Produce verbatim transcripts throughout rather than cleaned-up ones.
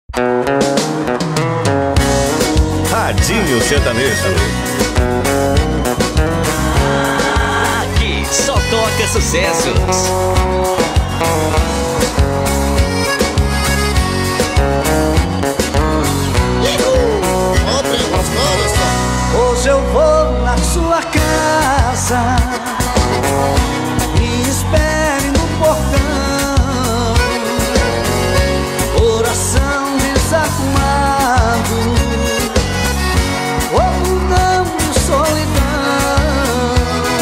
Radinho Sertanejo. Aqui só toca sucessos. Hoje eu vou na sua casa, me espere no portão. Coração desarrumado, ou de solidão.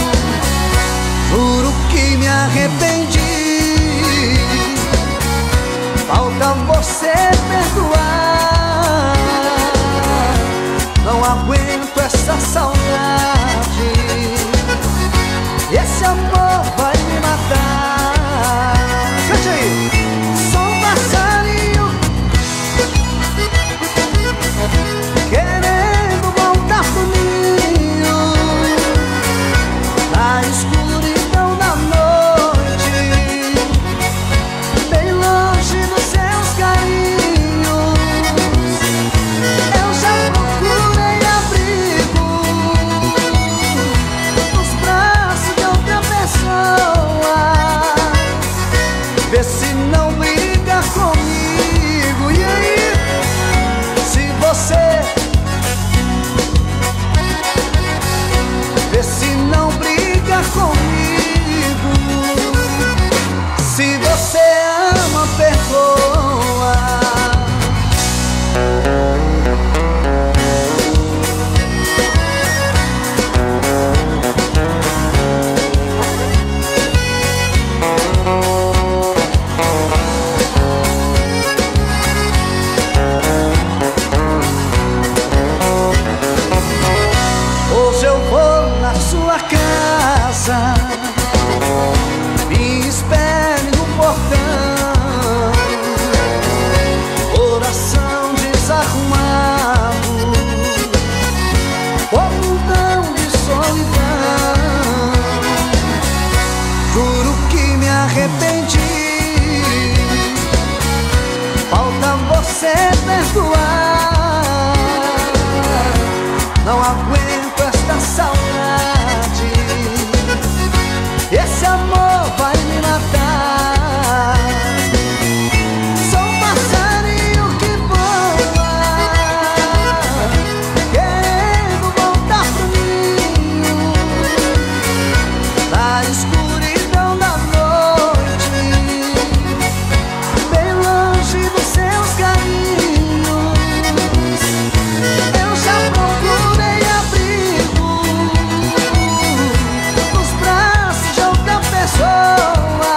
Juro que me arrependi, falta você perdoar. Não aguento essa saudade, esse amor vai me matar. Cante aí! Sou um passarinho querendo voltar pro ninho, na escuridão da noite, bem longe dos seus carinhos. Eu já procurei abrigo nos braços de outra pessoa, vê se não briga comigo. E aí, se você, vê se não briga comigo. Se você ama, perdoa. Hoje eu vou na sua casa, me espere no portão. Coração desarrumado, portão de solidão. Juro que me arrependi, falta você perdoar. Não aguento esta saudade, esse amor vai me matar. Sou um passarinho que voa, querendo voltar pro ninho, na escuridão da noite, bem longe dos seus carinhos. Eu já procurei abrigo nos braços de outra pessoa,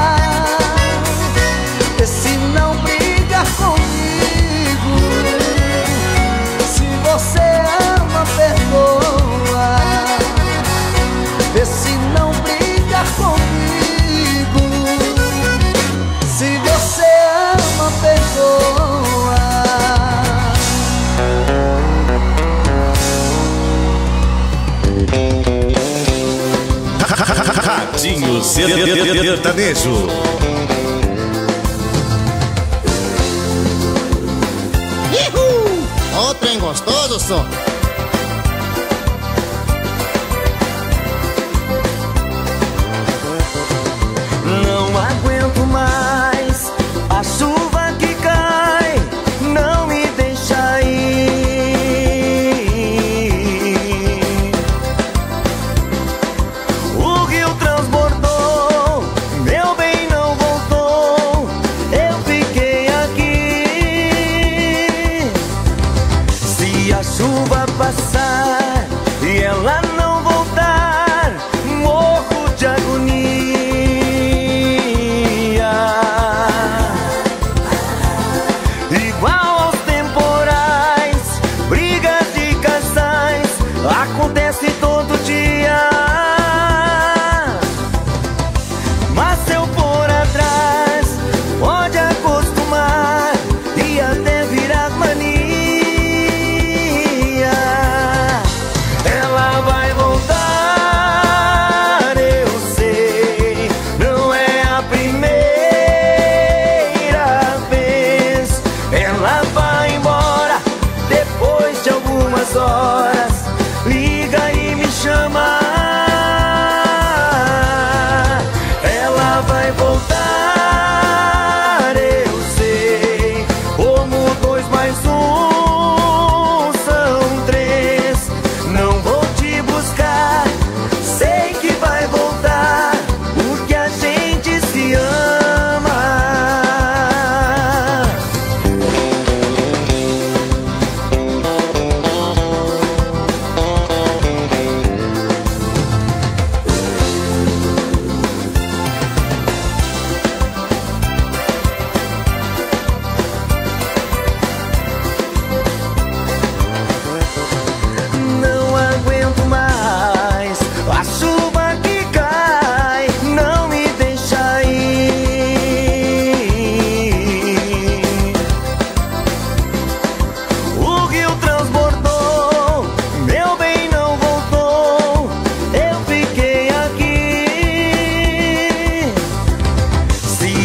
vê se não briga comigo. Se você ama, perdoa, vê se não briga comigo. Se você ama, perdoa. Radinho Sertanejo. Uhul! Ó, trem gostoso, só. Não aguento mais a chuva que cai, não me deixa ir. O rio transbordou, meu bem não voltou, eu fiquei aqui. Se a chuva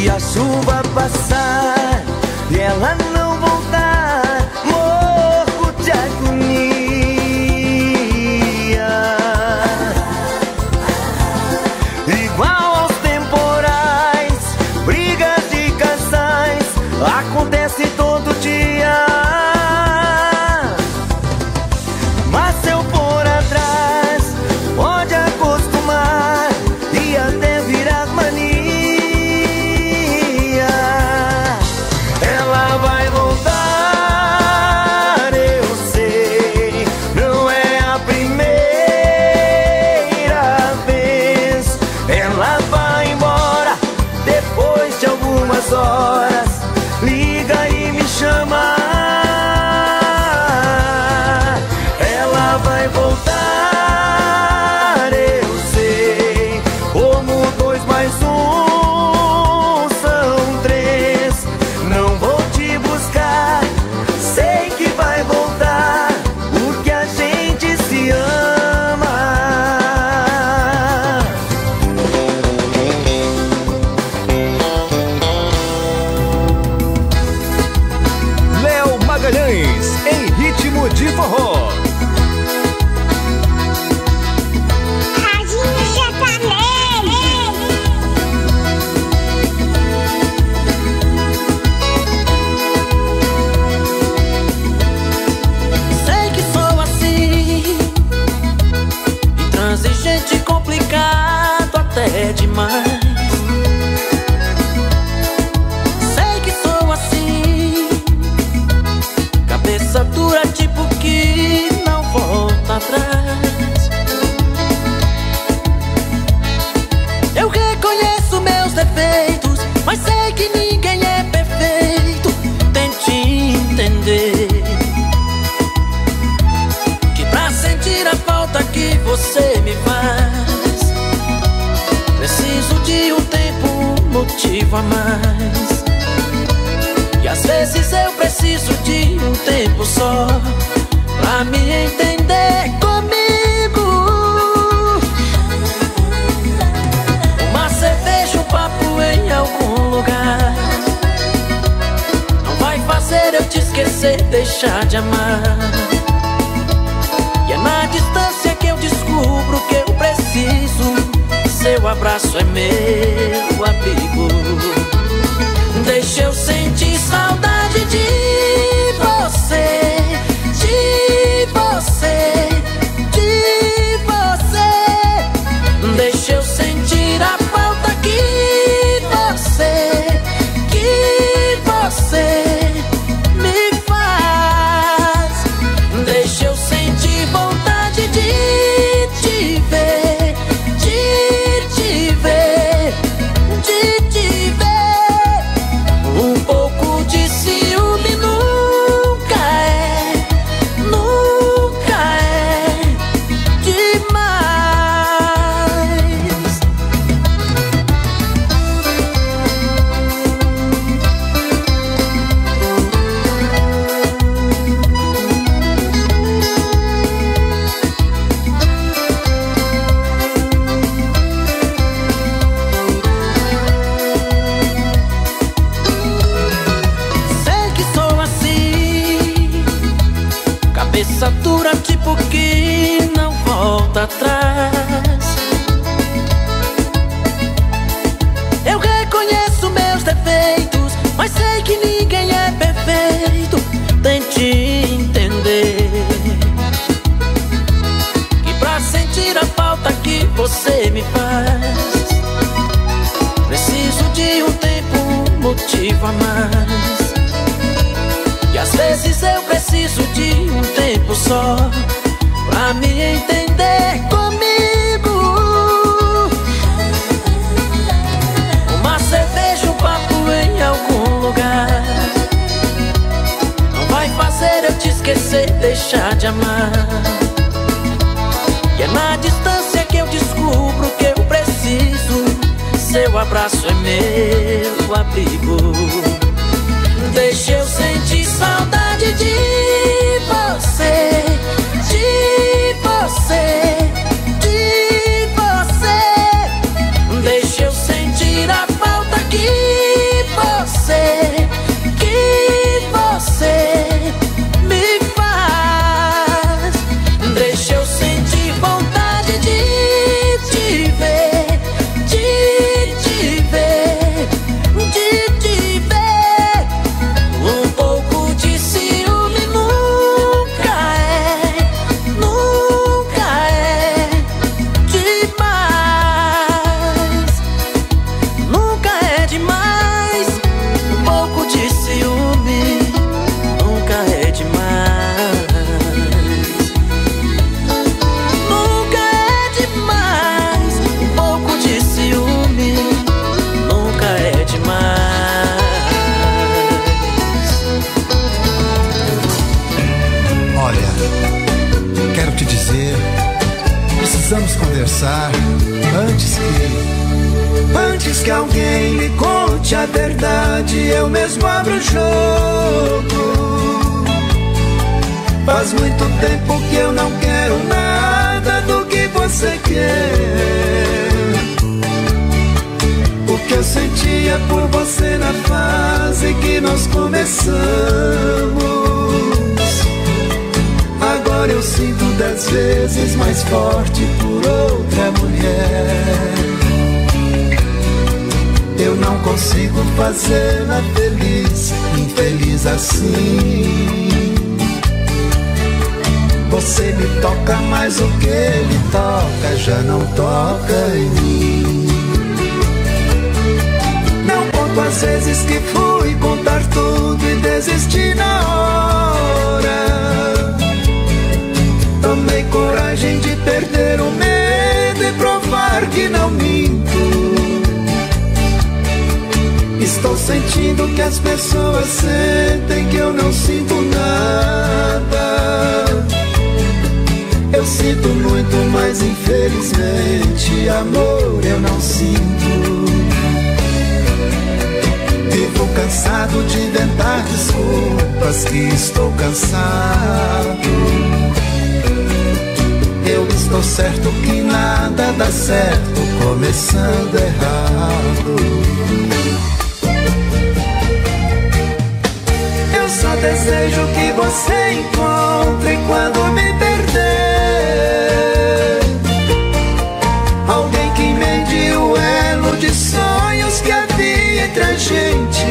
Se a chuva passar e ela não voltar, morro de agonia. Igual aos temporais, brigas de casais, acontece todo dia. Mas se eu for atrás, pode acostumar e até virar mania. Ela vai voltar, eu sei, não é a primeira vez. Ela vai embora depois de algumas horas, liga e me chama. Ela vai voltar, eu sei, como dois mais um são três. Não vou te buscar, sei que vai voltar, porque a gente se ama. Léo Magalhães, em ritmo de forró. Radinho sertanejo. Sei que sou assim, intransigente, complicado até demais. Sei que sou assim, cabeça dura, tipo que não volta atrás. Eu reconheço meus defeitos, mas sei que ninguém é perfeito. Tente entender que pra sentir a falta que você me faz, preciso de um tempo, um motivo a mais. E às vezes eu preciso de um tempo só pra me entender comigo. Uma cerveja, um papo em algum lugar não vai fazer eu te esquecer, deixar de amar. E é na distância que eu descubro que eu preciso. Seu abraço é meu abrigo. Deixa eu sentir saudade de você, de você, de você. Deixa eu sentir a falta que você, que você me faz. Deixa eu sentir vontade de te ver, de te ver, de te ver. Um pouco de ciúme nunca é, nunca é demais. Sei que sou assim, cabeça dura, tipo que não volta atrás. Eu reconheço meus defeitos, mas sei que ninguém é perfeito. Tente entender que pra sentir a falta que você me faz, preciso de um tempo, um motivo a mais. E às vezes eu preciso de um tempo só pra me entender comigo. Uma cerveja, um papo em algum lugar não vai fazer eu te esquecer, deixar de amar. E é na distância que eu descubro que eu preciso. Seu abraço é meu abrigo. Deixa eu sentir saudade de você, de você, de você. Deixa eu sentir a falta que começar, antes que Antes que alguém lhe conte a verdade, eu mesmo abro o jogo. Faz muito tempo que eu não quero nada do que você quer. O que eu sentia por você na fase que nós começamos, agora eu sinto dez vezes mais forte por outra mulher. Eu não consigo fazê-la feliz, infeliz assim. Você me toca, mas o que ele toca já não toca em mim. Não conto as vezes que fui contar tudo e desisti na hora. Tomei coragem de perder o medo e provar que não minto. Estou sentindo que as pessoas sentem que eu não sinto nada. Eu sinto muito, mas infelizmente amor eu não sinto. Vivo cansado de inventar desculpas que estou cansado. Eu estou certo que nada dá certo começando errado. Eu só desejo que você encontre quando me perder alguém que emende o elo de sonhos que havia entre a gente.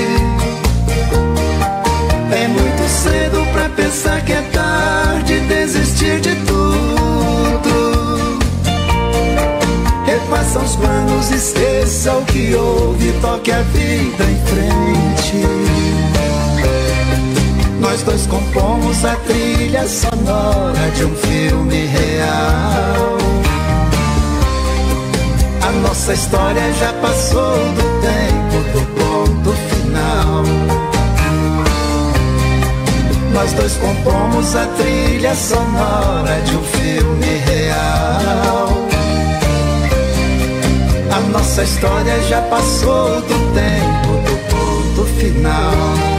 É muito cedo pra pensar que é tarde, desistir de tudo. Refaça os planos, esqueça o que houve, toque a vida em frente. Nós dois compomos a trilha sonora de um filme real. A nossa história já passou do tempo do ponto final. Nós dois compomos a trilha sonora de um filme real. A nossa história já passou do tempo do ponto final.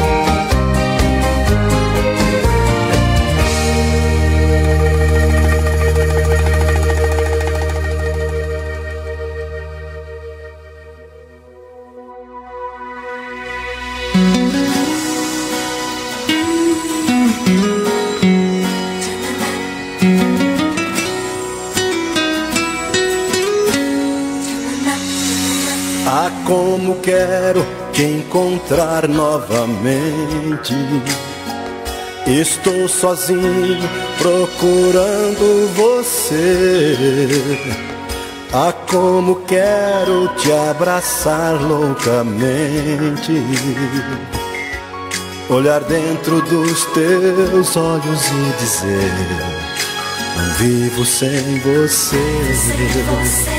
Ah, como quero te encontrar novamente. Estou sozinho procurando você. Ah, como quero te abraçar loucamente. Olhar dentro dos teus olhos e dizer: não vivo sem você. Sem você.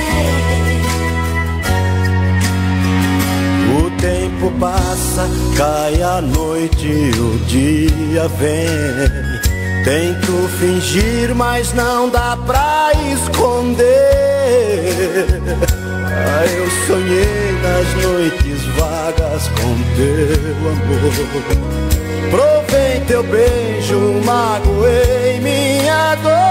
O tempo passa, cai a noite e o dia vem. Tento fingir, mas não dá pra esconder. Ah, eu sonhei nas noites vagas com teu amor. Provei teu beijo, magoei minha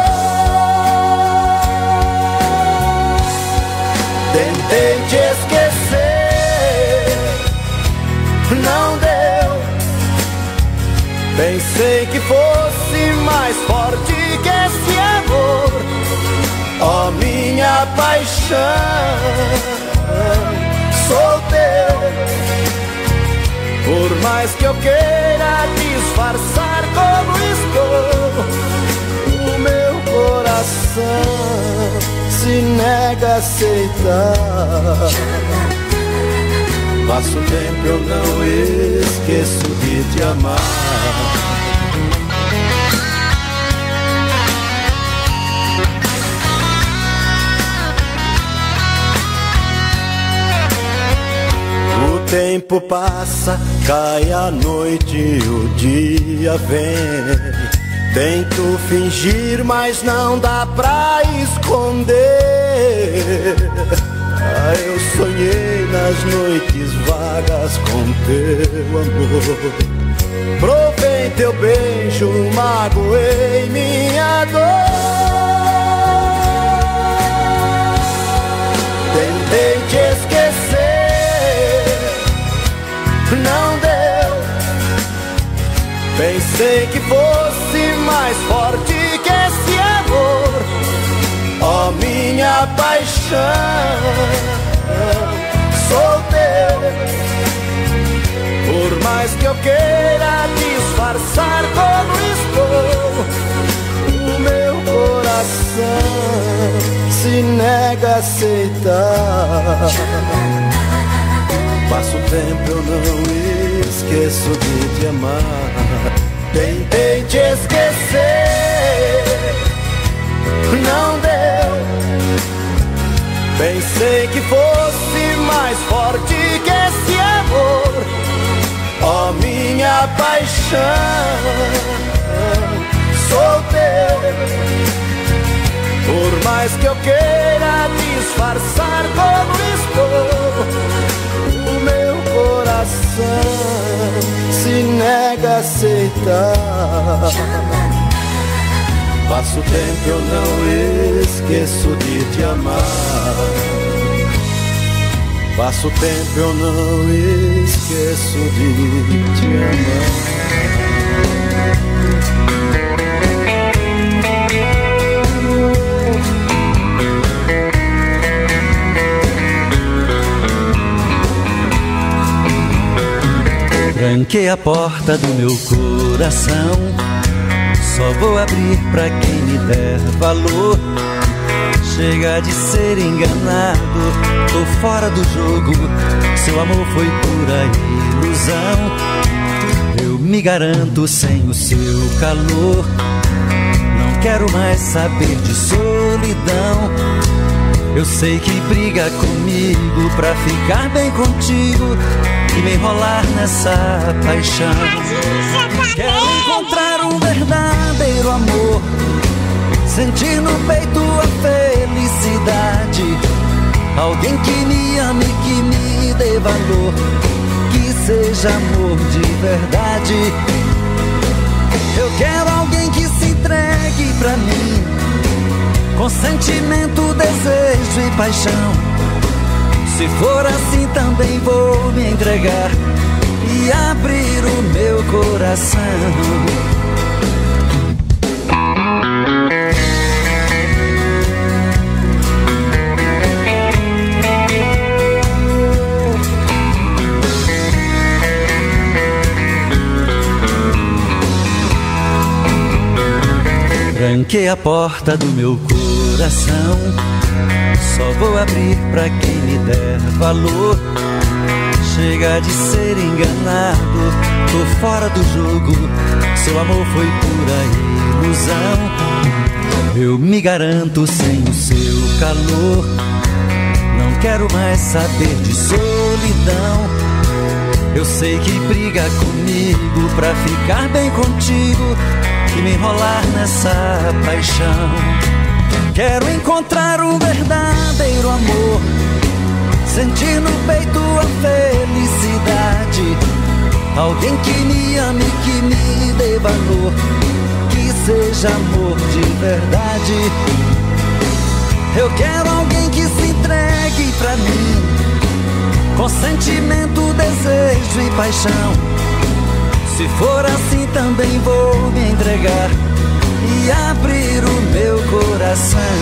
dor. Tentei te esquecer, não deu. Pensei que fosse mais forte que esse amor. Ó, minha paixão, sou teu. Por mais que eu queira disfarçar como estou, o meu coração se nega a aceitar. Passo tempo, eu não esqueço de te amar. O tempo passa, cai a noite e o dia vem. Tento fingir, mas não dá pra esconder. Ah, eu sonhei nas noites vagas com teu amor. Provei teu beijo, magoei minha dor. Tentei te esquecer, não deu. Pensei que fosse mais forte que esse amor, ó minha paixão. Sou teu, por mais que eu queira disfarçar como estou, o meu coração se nega a aceitar. Passo tempo, eu não esqueço de te amar. Tentei te esquecer, não deu. Pensei que fosse mais forte que esse amor, ó minha paixão. Sou teu, por mais que eu queira disfarçar como estou, o meu coração se nega a aceitar. Passo tempo, eu não esqueço de te amar. Passo tempo, eu não esqueço de te amar. Tranquei a porta do meu coração, só vou abrir pra quem me der valor. Chega de ser enganado, tô fora do jogo. Seu amor foi pura ilusão. Eu me garanto sem o seu calor. Não quero mais saber de solidão. Eu sei que briga comigo pra ficar bem contigo e me enrolar nessa paixão. Quero encontrar um verdadeiro amor, sentir no peito a felicidade. Alguém que me ame, que me dê valor, que seja amor de verdade. Eu quero alguém que se entregue pra mim, com sentimento, desejo e paixão. Se for assim também vou me entregar e abrir o meu coração. Tranquei a porta do meu coração, só vou abrir pra quem me der valor. Chega de ser enganado, tô fora do jogo. Seu amor foi pura ilusão. Eu me garanto sem o seu calor. Não quero mais saber de solidão. Eu sei que briga comigo pra ficar bem contigo e me enrolar nessa paixão. Quero encontrar um verdadeiro amor, sentir no peito a felicidade. Alguém que me ame, que me dê valor, que seja amor de verdade. Eu quero alguém que se entregue pra mim, com sentimento, desejo e paixão. Se for assim também vou me entregar e abrir o meu coração.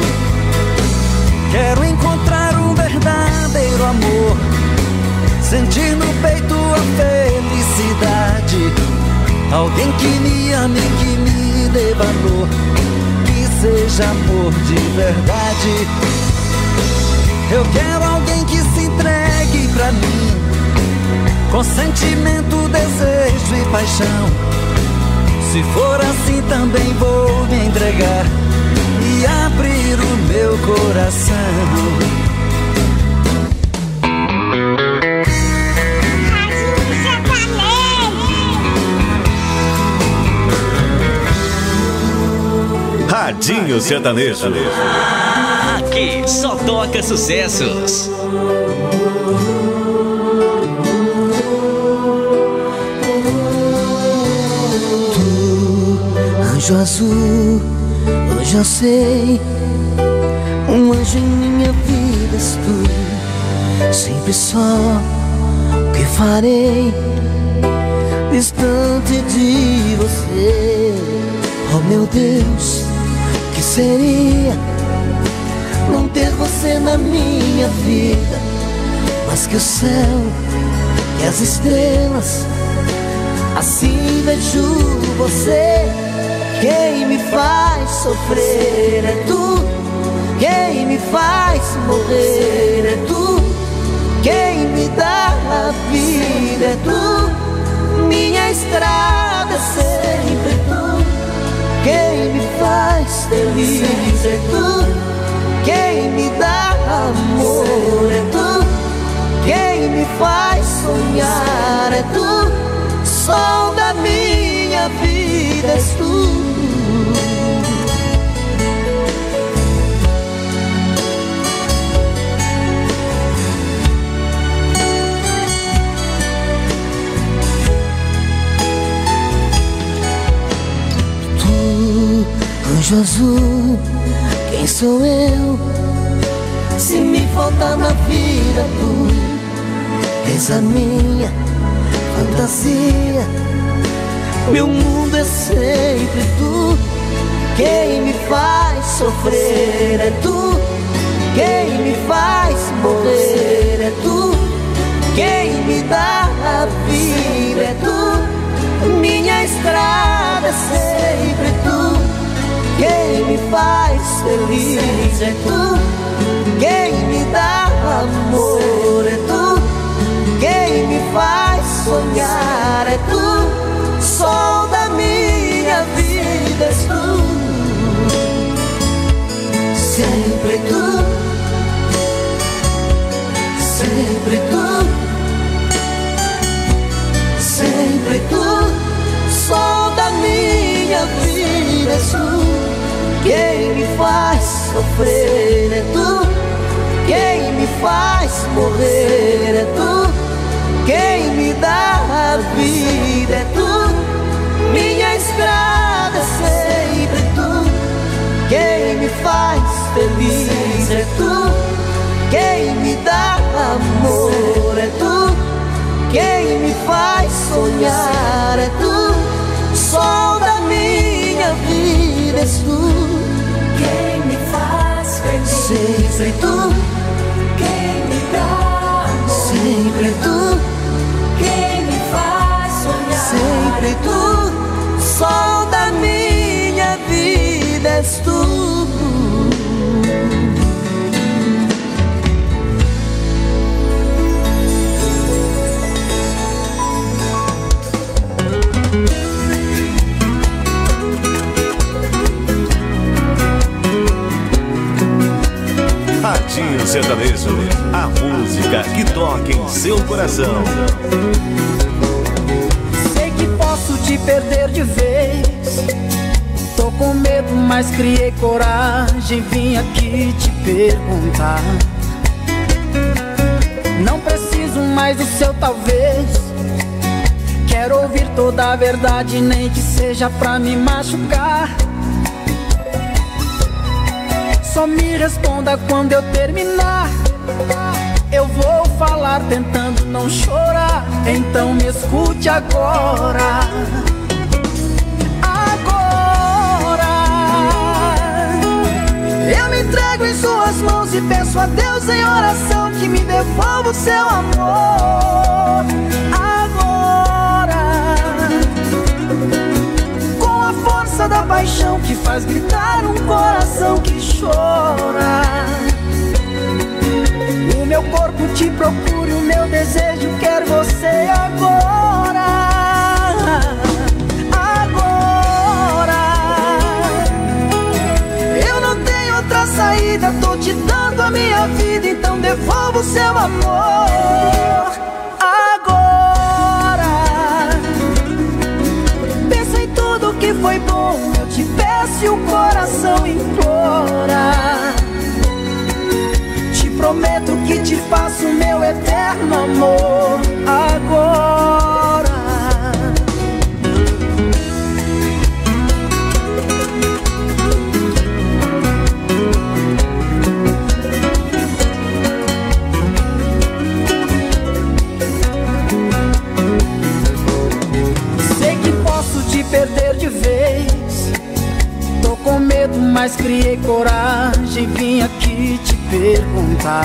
Quero encontrar um verdadeiro amor, sentir no peito a felicidade. Alguém que me ame, que me dê valor, que seja amor de verdade. Eu quero alguém que se entregue pra mim, com sentimento, desejo e paixão. Se for assim também vou me entregar e abrir o meu coração. Radinho Sertanejo. Aqui só toca sucessos. Anjo azul, hoje eu sei, um anjo em minha vida és tu. Sempre só o que farei, distante de você. Oh meu Deus, que seria não ter você na minha vida? Mas que o céu, que as estrelas, assim vejo você. Quem me faz sofrer é tu, quem me faz morrer é tu, quem me dá a vida é tu, minha estrada é sempre tu, quem me faz feliz é tu, quem me dá amor é tu, quem me faz sonhar é tu, sol da minha vida és tu. Anjo azul, quem sou eu? Se me faltar na vida tu és a minha fantasia, meu mundo é sempre tu. Quem me faz sofrer é tu, quem me faz morrer é tu, quem me dá a vida é tu, minha estrada é sempre tu, quem me faz feliz é tu, quem me dá amor é tu, quem me faz sonhar é tu, sol da minha vida és tu, sempre tu, sempre tu, sempre tu, sol da minha vida és tu. Quem me faz sofrer é tu, quem me faz morrer é tu, quem me dá a vida é tu, minha estrada é sempre tu, quem me faz feliz é tu, quem me dá amor é tu, quem me faz sonhar é tu, sol da minha vida és tu. Quem me faz feliz sempre tu, quem me dá amor sempre tu, quem me faz sonhar sempre tu, sol da minha vida és tu. Radinho Sertanejo, a música que toca em seu coração. Sei que posso te perder de vez, tô com medo, mas criei coragem, vim aqui te perguntar. Não preciso mais do seu talvez, quero ouvir toda a verdade, nem que seja pra me machucar. Só me responda quando eu terminar, eu vou falar tentando não chorar, então me escute agora. Agora eu me entrego em suas mãos e peço a Deus em oração que me devolva o seu amor. Agora, com a força da paixão que faz gritar um coração que chora, o meu corpo te procura e o meu desejo quer você agora. Agora eu não tenho outra saída, tô te dando a minha vida, então devolva o seu amor. Agora pensa em tudo que foi bom, eu te peço e o coração em meu eterno amor agora. Sei que posso te perder de vez, tô com medo, mas criei coragem, vim aqui te perguntar.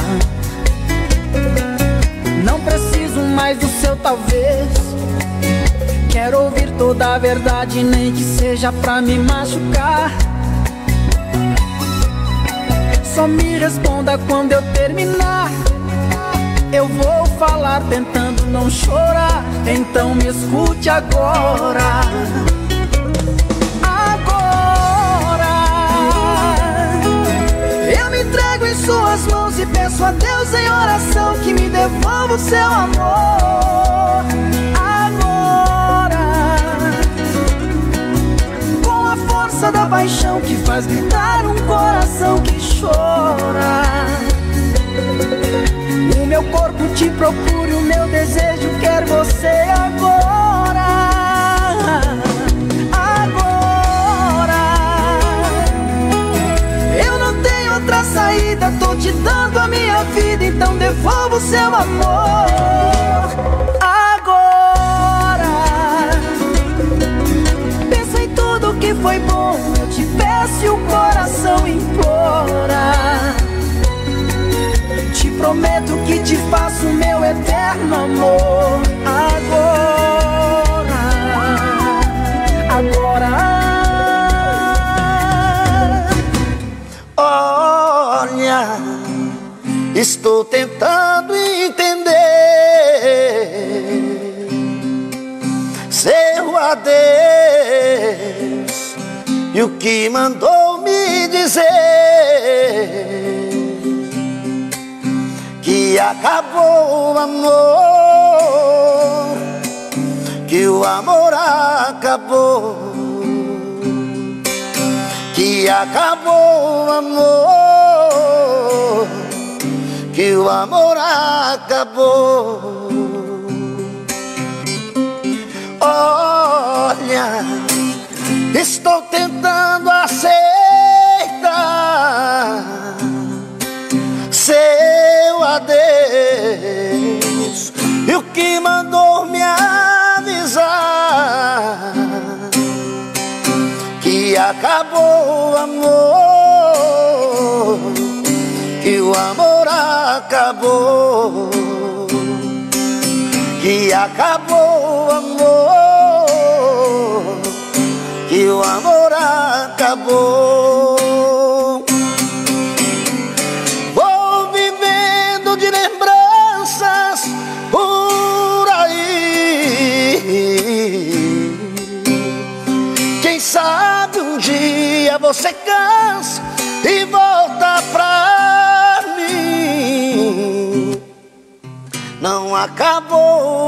Não preciso mais do seu talvez, quero ouvir toda a verdade, nem que seja pra me machucar. Só me responda quando eu terminar, eu vou falar tentando não chorar. Então me escute agora. Eu me entrego em suas mãos e peço a Deus em oração que me devolva o seu amor agora. Com a força da paixão que faz gritar um coração que chora. O meu corpo te procura e o meu desejo quer você agora. Outra saída, tô te dando a minha vida, então devolva o seu amor agora. Pensa em tudo que foi bom, eu te peço e o coração implora. Te prometo que te faço meu eterno amor agora. Agora. Olha, estou tentando entender seu adeus e o que mandou me dizer que acabou o amor, que o amor acabou, que acabou o amor, que o amor acabou. Olha, estou tentando aceitar seu adeus e o que mandou me avisar que acabou o amor, que o amor acabou, que acabou o amor, que o amor acabou. Vou vivendo de lembranças por aí, quem sabe um dia você cansa e volta pra mim. Não acabou o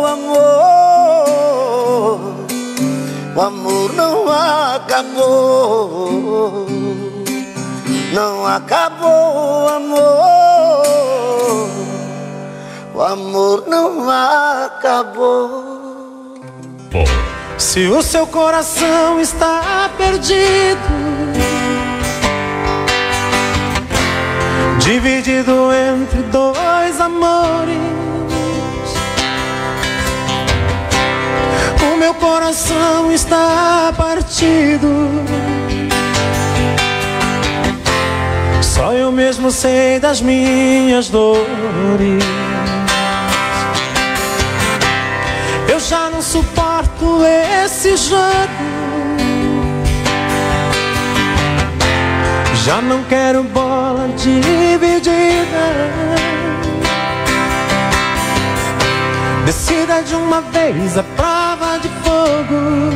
amor, o amor não acabou. Não acabou o amor, o amor não acabou. Se o seu coração está perdido, dividido entre dois amores, o meu coração está partido. Só eu mesmo sei das minhas dores. Eu já não suporto esse jogo, já não quero bola dividida. Decida de uma vez a prova de fogo.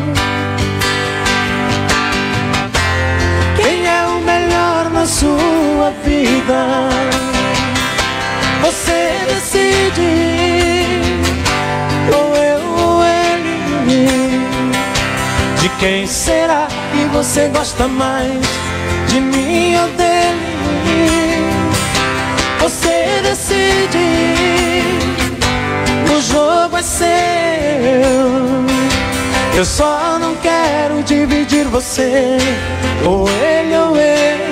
Quem é o melhor na sua vida? Você decide, ou eu ou ele. De quem será que você gosta mais? De mim ou dele? Você decide. decide, o jogo é seu. Eu só não quero dividir você, ou ele ou eu.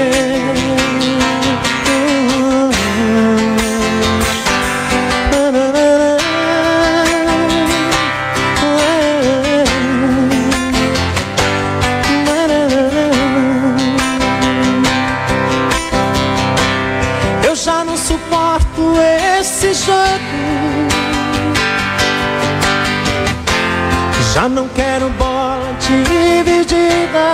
Eu já não suporto esse jogo, já não quero bola dividida.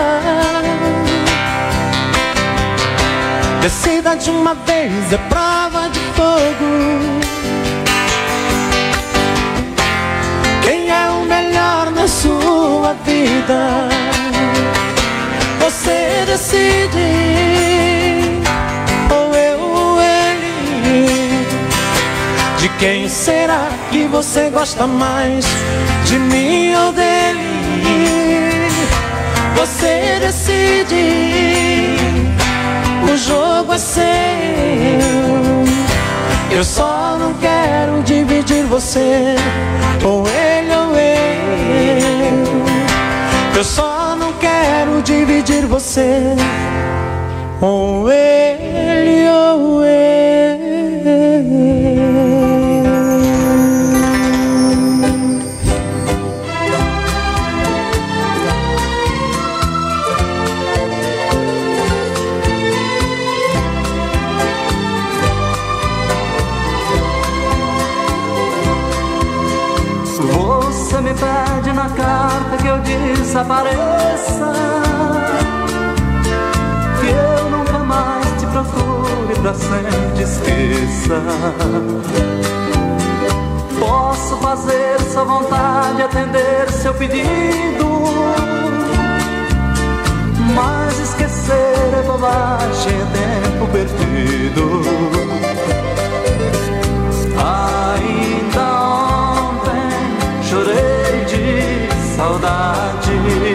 Decida de uma vez, é prova de fogo. Quem é o melhor na sua vida? Você decide, ou eu ou ele. De quem será que você gosta mais? De mim ou dele? Você decide, o jogo é seu. Eu só não quero dividir você, ou ele ou eu. Eu só não quero dividir você, ou ele ou eu. Você me pede na carta que eu desapareça, que eu nunca mais te procure, pra sempre esqueça. Posso fazer sua vontade, atender seu pedido, mas esquecer é bobagem, é tempo perdido. Ainda ontem chorei de saudade,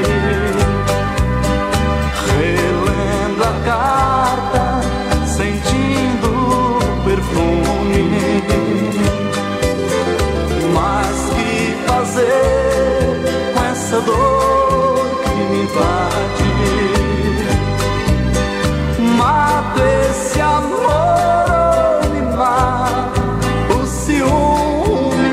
relendo a carta, sentindo o perfume. Mas que fazer com essa dor que me invade? Mato esse amor ou me mata o ciúme?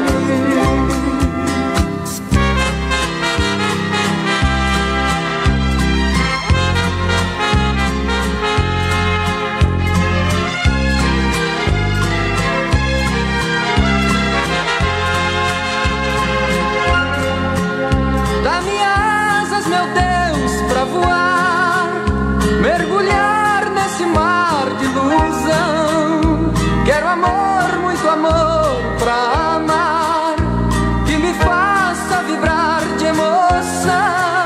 Dá-me asas, meu Deus, pra voar, mergulhar nesse mar de ilusão. Quero amor, muito amor pra amar, que me faça vibrar de emoção.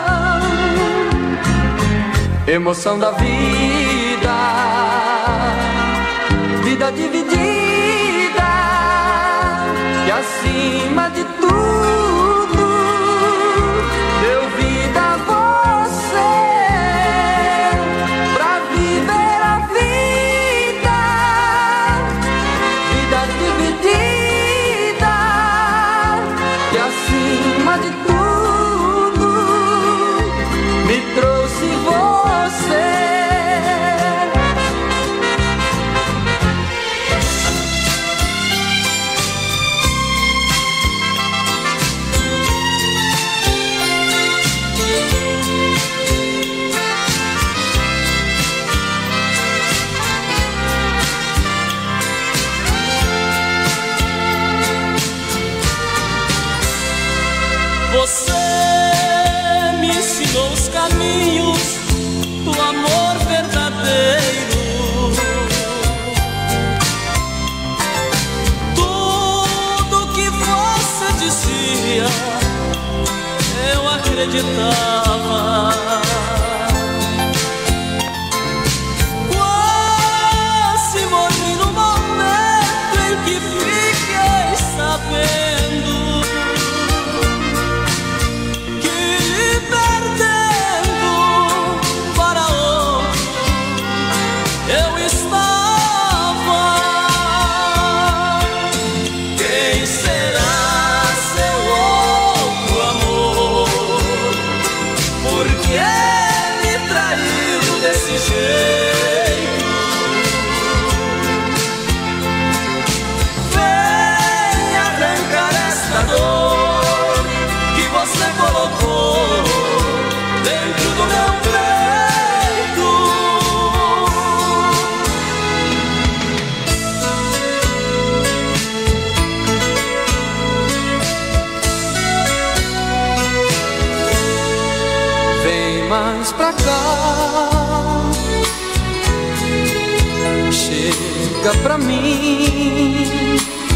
Emoção da vida, vida dividida, e acima de tudo deu vida a você, pra viver a vida, vida dividida, e acima de tudo me trouxe você. Você me ensinou os caminhos do amor verdadeiro. Tudo que você dizia eu acreditava. Quase morri no momento em que fiquei sabendo eu estava. mais pra cá. Chega pra mim,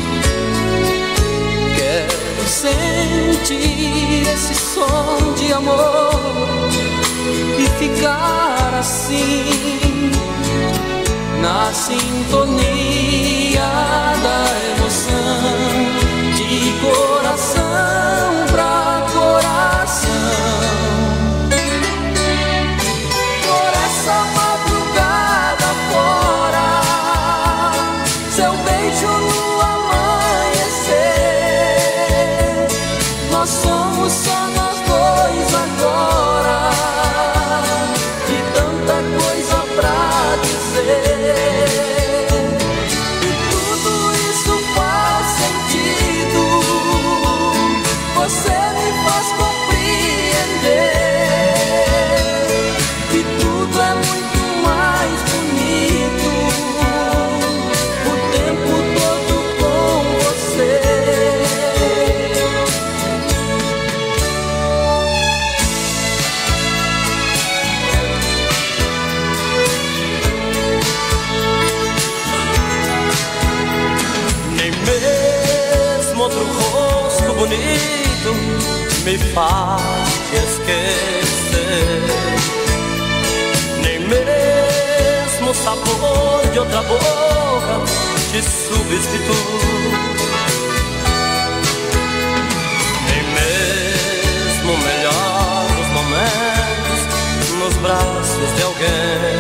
quero sentir esse som de amor e ficar assim, na sintonia da emoção, de coração pra coração. Por essa madrugada fora, seu beijo no amanhecer, nós somos só nós dois agora, de tanta coisa pra dizer. E tudo isso faz sentido, você me faz compreender, e tudo é muito mais bonito, o tempo todo com você. Nem mesmo outro rosto bonito me faz te esquecer, nem mesmo o sabor de outra boca te substitui, nem mesmo o melhor dos momentos nos braços de alguém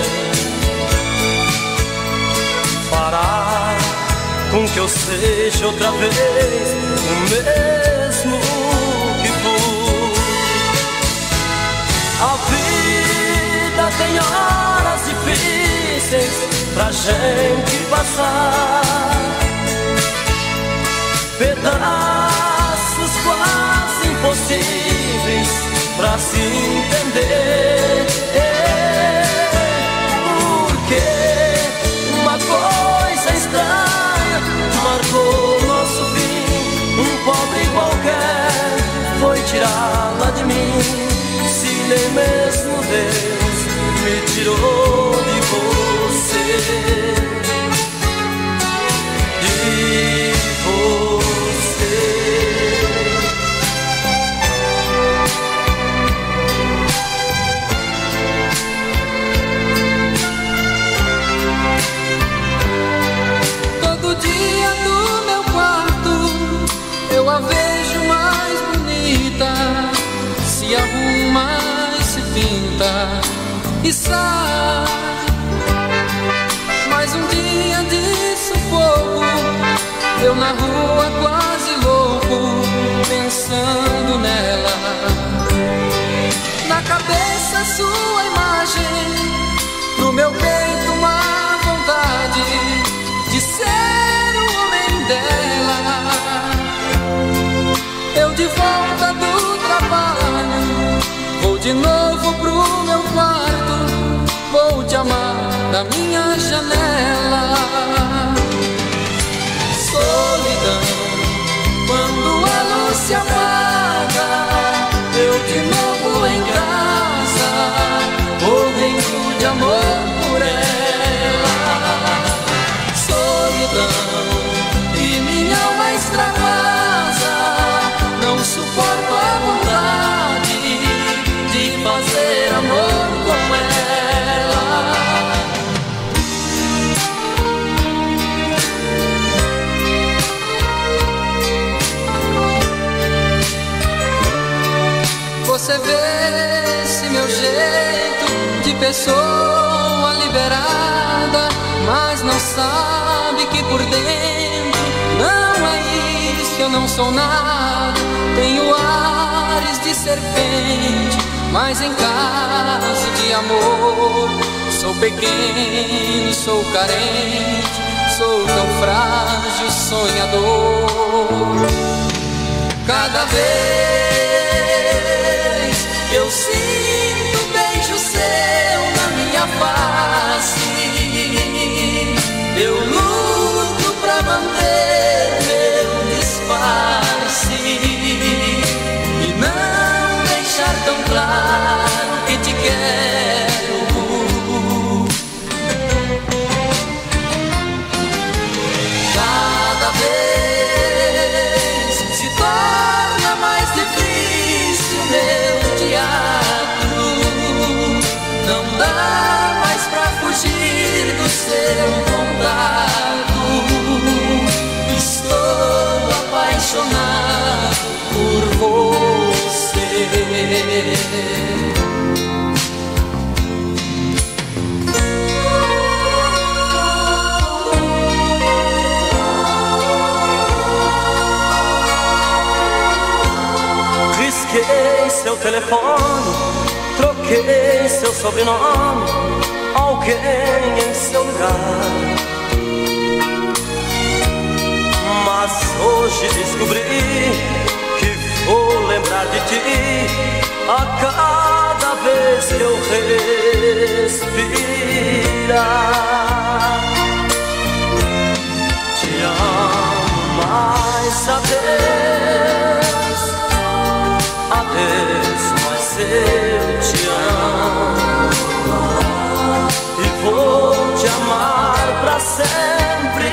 fará com que eu seja outra vez o mesmo que fui. A vida tem horas difíceis pra gente passar, pedaços quase impossíveis pra se entender, porque uma coisa estranha marcou nosso fim. Um pobre qualquer foi tirá-la de mim, se nem mesmo Deus me tirou de você, de você. Todo dia no meu quarto eu a vejo mais bonita, se arruma e se pinta e sai. Mais um dia de sufoco, eu na rua quase louco, pensando nela. Na cabeça sua imagem, no meu peito uma vontade de ser o homem dela. Eu de volta do trabalho, vou de novo pro meu quarto, vou te amar da minha janela. Solidão, quando a luz se apaga, eu de novo em casa, morrendo de amor por ela. Solidão, e minha alma extravasa, não suporto a vontade de fazer amor com ela. Você vê esse meu jeito de pessoa liberada, mas não sabe que por dentro não é isso, eu não sou nada. Tenho ares de serpente, mas em caso de amor sou pequeno, sou carente, sou tão frágil, sonhador. Cada vez que eu sinto um beijo seu na minha face, eu luto pra manter meu disfarce e não deixar tão claro que te quero. Cada vez se torna mais difícil meu teatro. Não dá mais pra fugir do seu contato. Estou apaixonado por você. Risquei seu telefone, troquei seu sobrenome, alguém em seu lugar. Mas hoje descobri que vou lembrar de ti a cada vez que eu respirar. Te amo mais adeus, adeus, mas eu te amo e vou te amar pra sempre,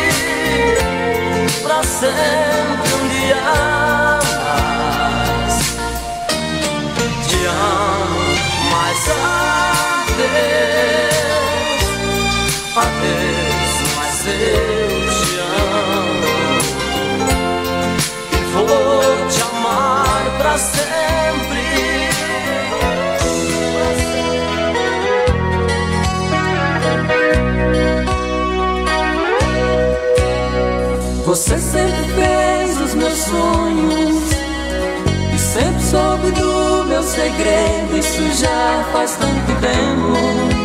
pra sempre um dia mais. Te amo mais adeus, adeus, mas eu te amo e vou te amar pra sempre. Você sempre fez os meus sonhos e sempre soube do meu segredo. Isso já faz tanto tempo,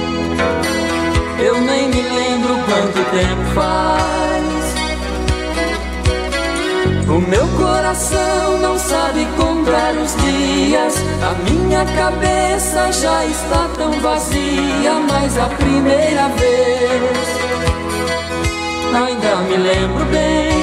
eu nem me lembro quanto tempo faz. O meu coração não sabe contar os dias, a minha cabeça já está tão vazia. Mas a primeira vez ainda me lembro bem.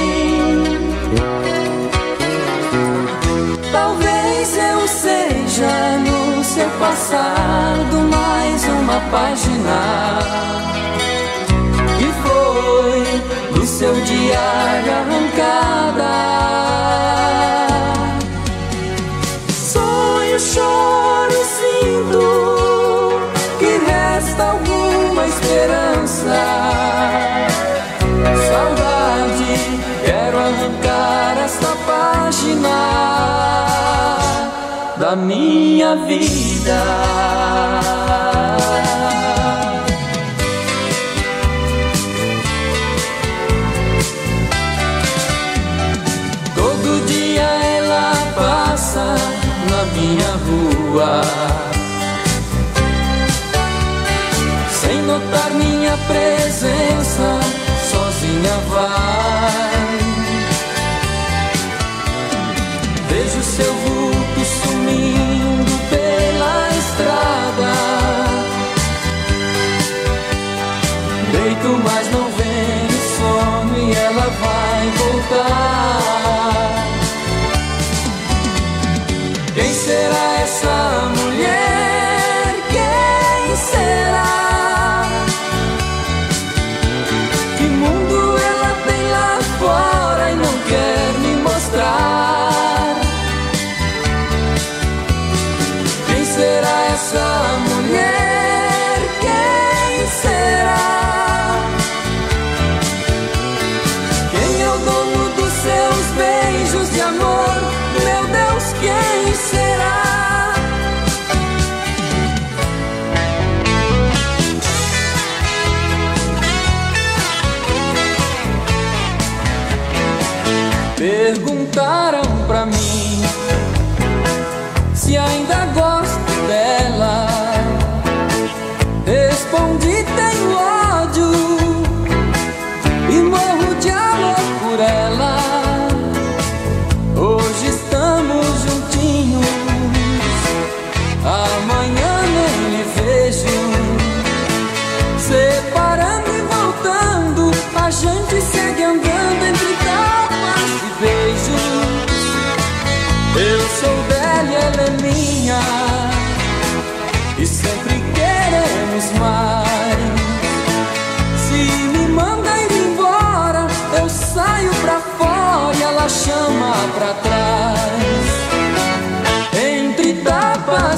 Talvez eu seja no seu passado mais uma página que foi do seu diário arrancada. Sonho, choro e sinto que resta alguma esperança. Saudade, quero arrancar esta página da minha vida. Todo dia ela passa na minha rua, sem notar minha presença, sozinha vai. Vejo seu vulto sumindo pela estrada. Deito, mas não vem o sono e ela vai voltar. Quem será essa mulher? Quem será? Que mundo ela tem lá fora e não quer me mostrar? Quem será essa mulher? Quem será? Quem é o dono dos seus beijos de amor? Meu Deus, quem será?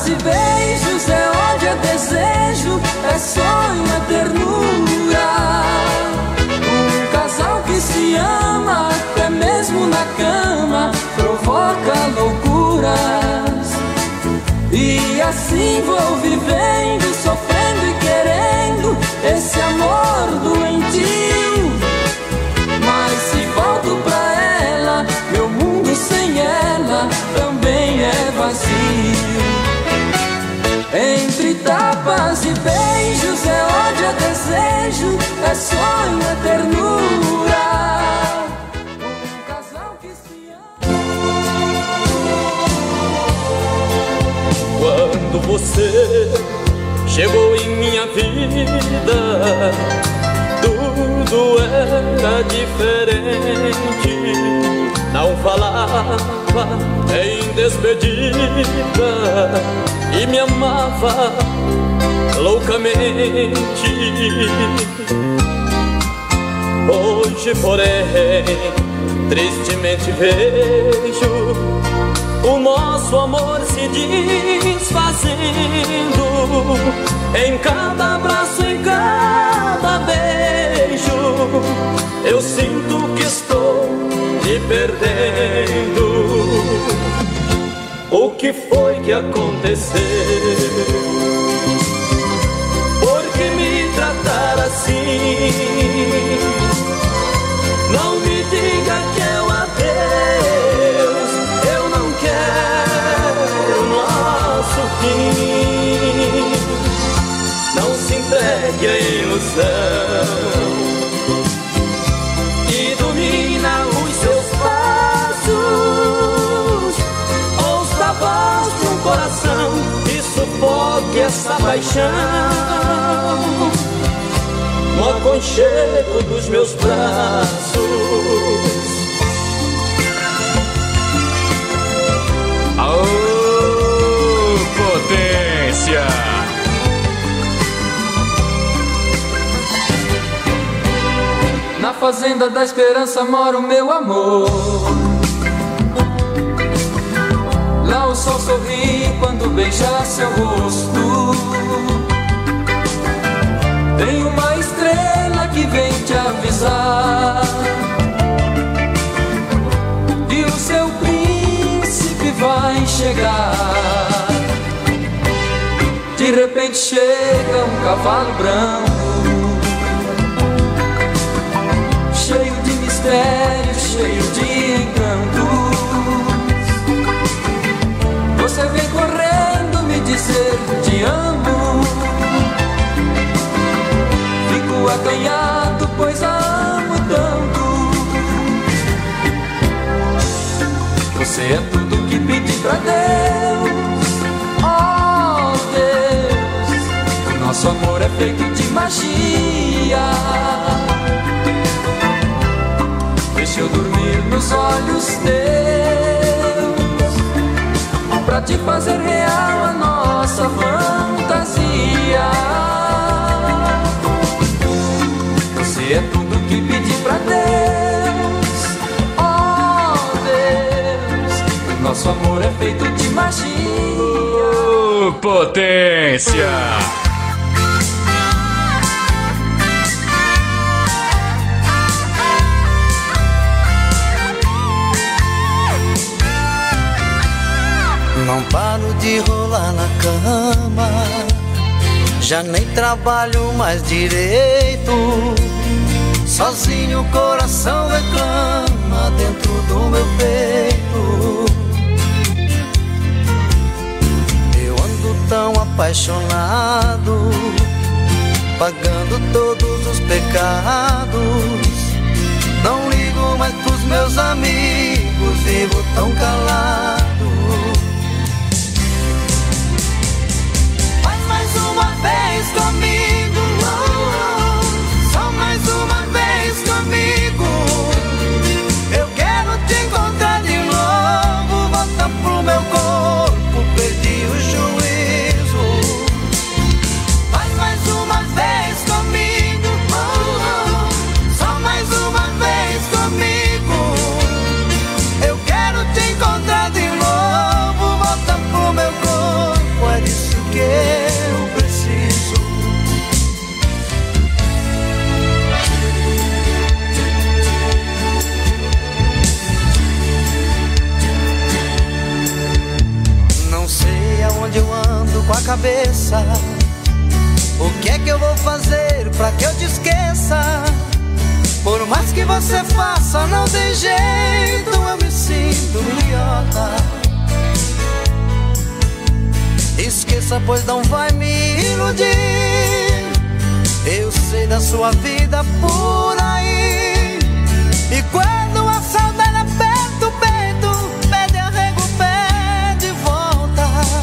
e beijos, é ódio, é desejo, é sonho, é ternura. Um casal que se ama, até mesmo na cama, provoca loucuras. E assim vou vivendo, sofrendo e querendo esse amor doentio. Mas se volto pra ela, meu mundo sem ela também é vazio. Entre tapas e beijos, é ódio, é desejo, é sonho, é ternura. Um casal que se ama. Quando você chegou em minha vida, tudo era diferente. Não falava em despedida e me amava loucamente. Hoje, porém, tristemente vejo o nosso amor se desfazendo. Em cada abraço, em cada beijo, eu sinto que estou me perdendo. O que foi que aconteceu? Por que me tratar assim? Não me diga que é o adeus, eu não quero o nosso fim. Não se entregue à ilusão que domina os seus passos. Ouça a voz de um coração e sufoque essa paixão no aconchego dos meus braços. Aô, potência! Na fazenda da esperança mora o meu amor. Lá o sol sorri quando beija seu rosto. Tem uma estrela que vem te avisar que o seu príncipe vai chegar. De repente chega um cavalo branco, cheio de mistério, cheio de encantos. Você vem correndo me dizer te amo. Fico acanhado, pois a amo tanto. Você é tudo que pedi pra Deus. Oh Deus, o nosso amor é feito de magia. Deixa eu dormir nos olhos teus, pra te fazer real a nossa fantasia. Você é tudo que pedi pra Deus. Oh Deus, nosso amor é feito de magia. Uh, potência! Não paro de rolar na cama, já nem trabalho mais direito. Sozinho o coração reclama dentro do meu peito. Eu ando tão apaixonado, pagando todos os pecados. Não ligo mais pros meus amigos, vivo tão calado. Uma vez comigo, oh, só mais uma vez comigo. Eu quero te encontrar de novo, volta pro meu corpo, perdi o juízo. Faz mais uma vez comigo, oh, só mais uma vez comigo. Eu quero te encontrar de novo. com a cabeça. O que é que eu vou fazer pra que eu te esqueça? Por mais que você faça, não tem jeito, eu me sinto um idiota. Esqueça, pois não vai me iludir. Eu sei da sua vida por aí. E quando a saudade aperta o peito, pede arrego, pede volta.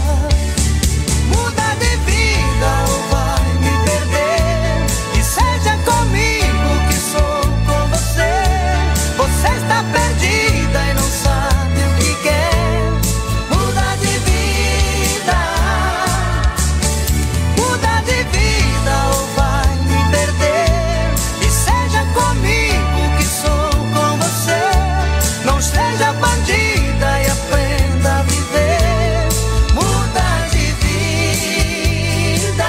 Muda de vida ou vai me perder. E seja comigo que sou com você. Você está perdida e não sabe o que quer. Muda de vida, muda de vida ou vai me perder. E seja comigo que sou com você. Não seja bandida e aprenda a viver. Muda de vida.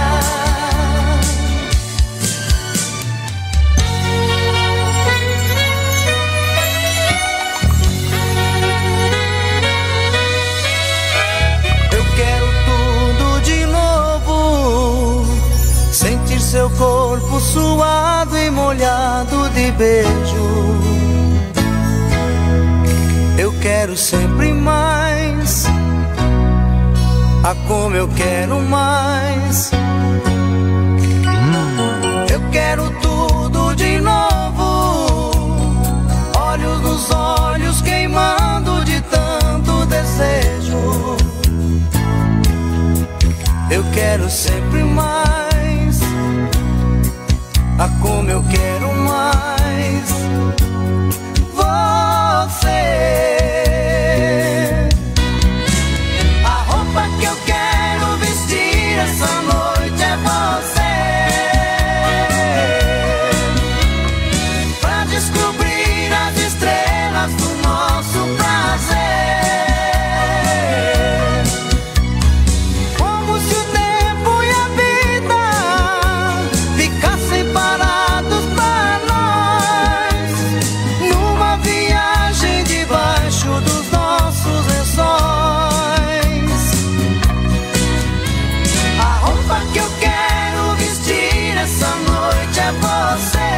Eu quero tudo de novo. Sentir seu corpo suado e molhado de beijo. Eu quero sempre mais. Ah, como eu quero mais. Eu quero tudo de novo. Olhos nos olhos queimando de tanto desejo. Eu quero sempre mais. Ah, como eu quero mais. Você. A roupa que eu quero vestir essa noite é você. Pra descobrir as estrelas do nosso prazer. Como se o tempo e a vida ficassem parados pra nós, numa viagem debaixo dos nossos lençóis. A roupa que eu quero vestir essa noite é você.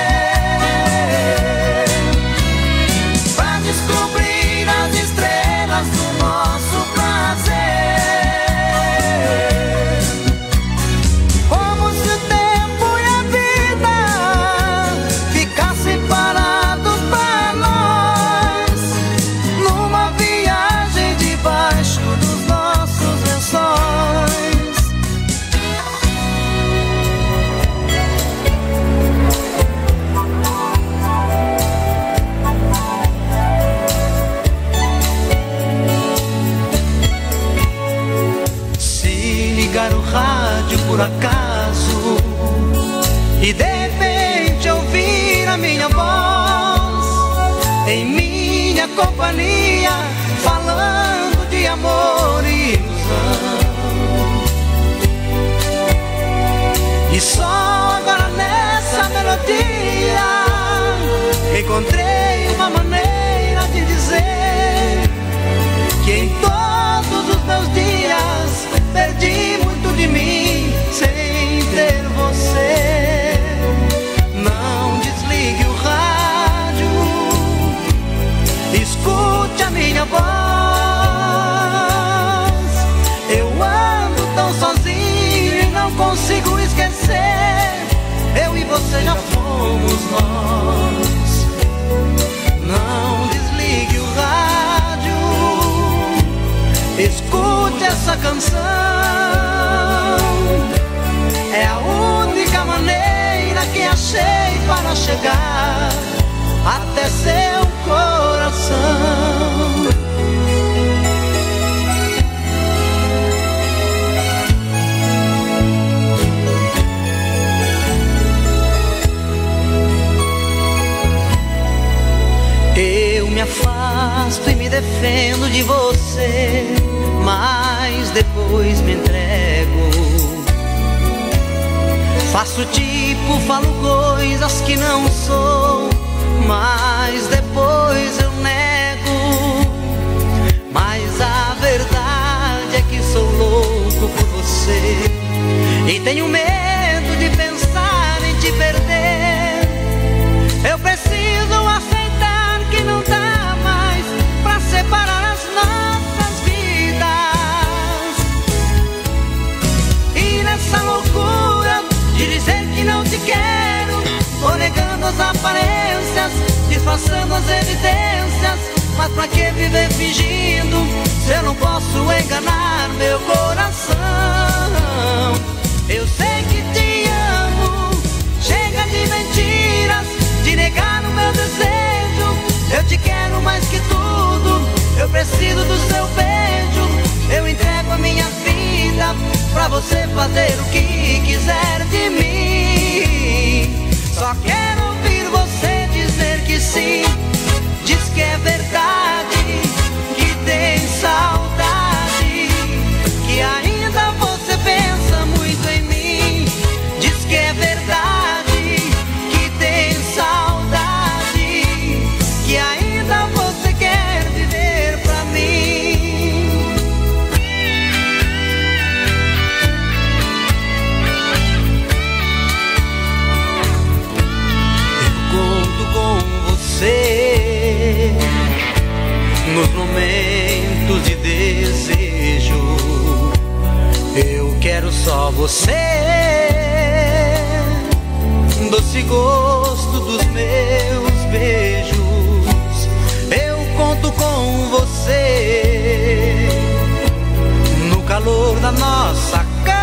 Pra descobrir as estrelas do nosso prazer. Como se o tempo e a vida ficassem parados pra nós, numa viagem debaixo dos nossos lençóis. Se ligar o rádio por acaso e de repente ouvir a minha voz em minha companhia, falando de amor e ilusão. E só agora nessa melodia encontrei uma maneira de dizer que em todos os meus dias perdi muito de mim sem ter você. Não desligue o rádio, escute a minha voz. Eu ando tão sozinho e não consigo esquecer. Eu e você já fomos nós. Não desligue o rádio, escute essa canção. É a única maneira que achei para chegar até seu coração. Eu me afasto e me defendo de você, mas depois me entrego. Faço tipo, falo coisas que não sou, mas depois eu nego. Mas a verdade é que sou louco as aparências, disfarçando as evidências. Mas pra que viver fingindo, se eu não posso enganar meu coração? Eu sei que te amo, chega de mentiras, de negar o meu desejo. Eu te quero mais que tudo, eu preciso do seu beijo. Eu entrego a minha vida pra você fazer o que quiser de mim. Só quero ouvir você dizer que sim. Diz que é verdade, que tem saudade, que ainda você pensa muito em mim. Diz que é verdade, que tem saudade, que ainda você quer viver pra mim. Eu conto com você nos momentos de desejo. Eu quero só você, doce gosto dos meus beijos. Eu conto com você no calor da nossa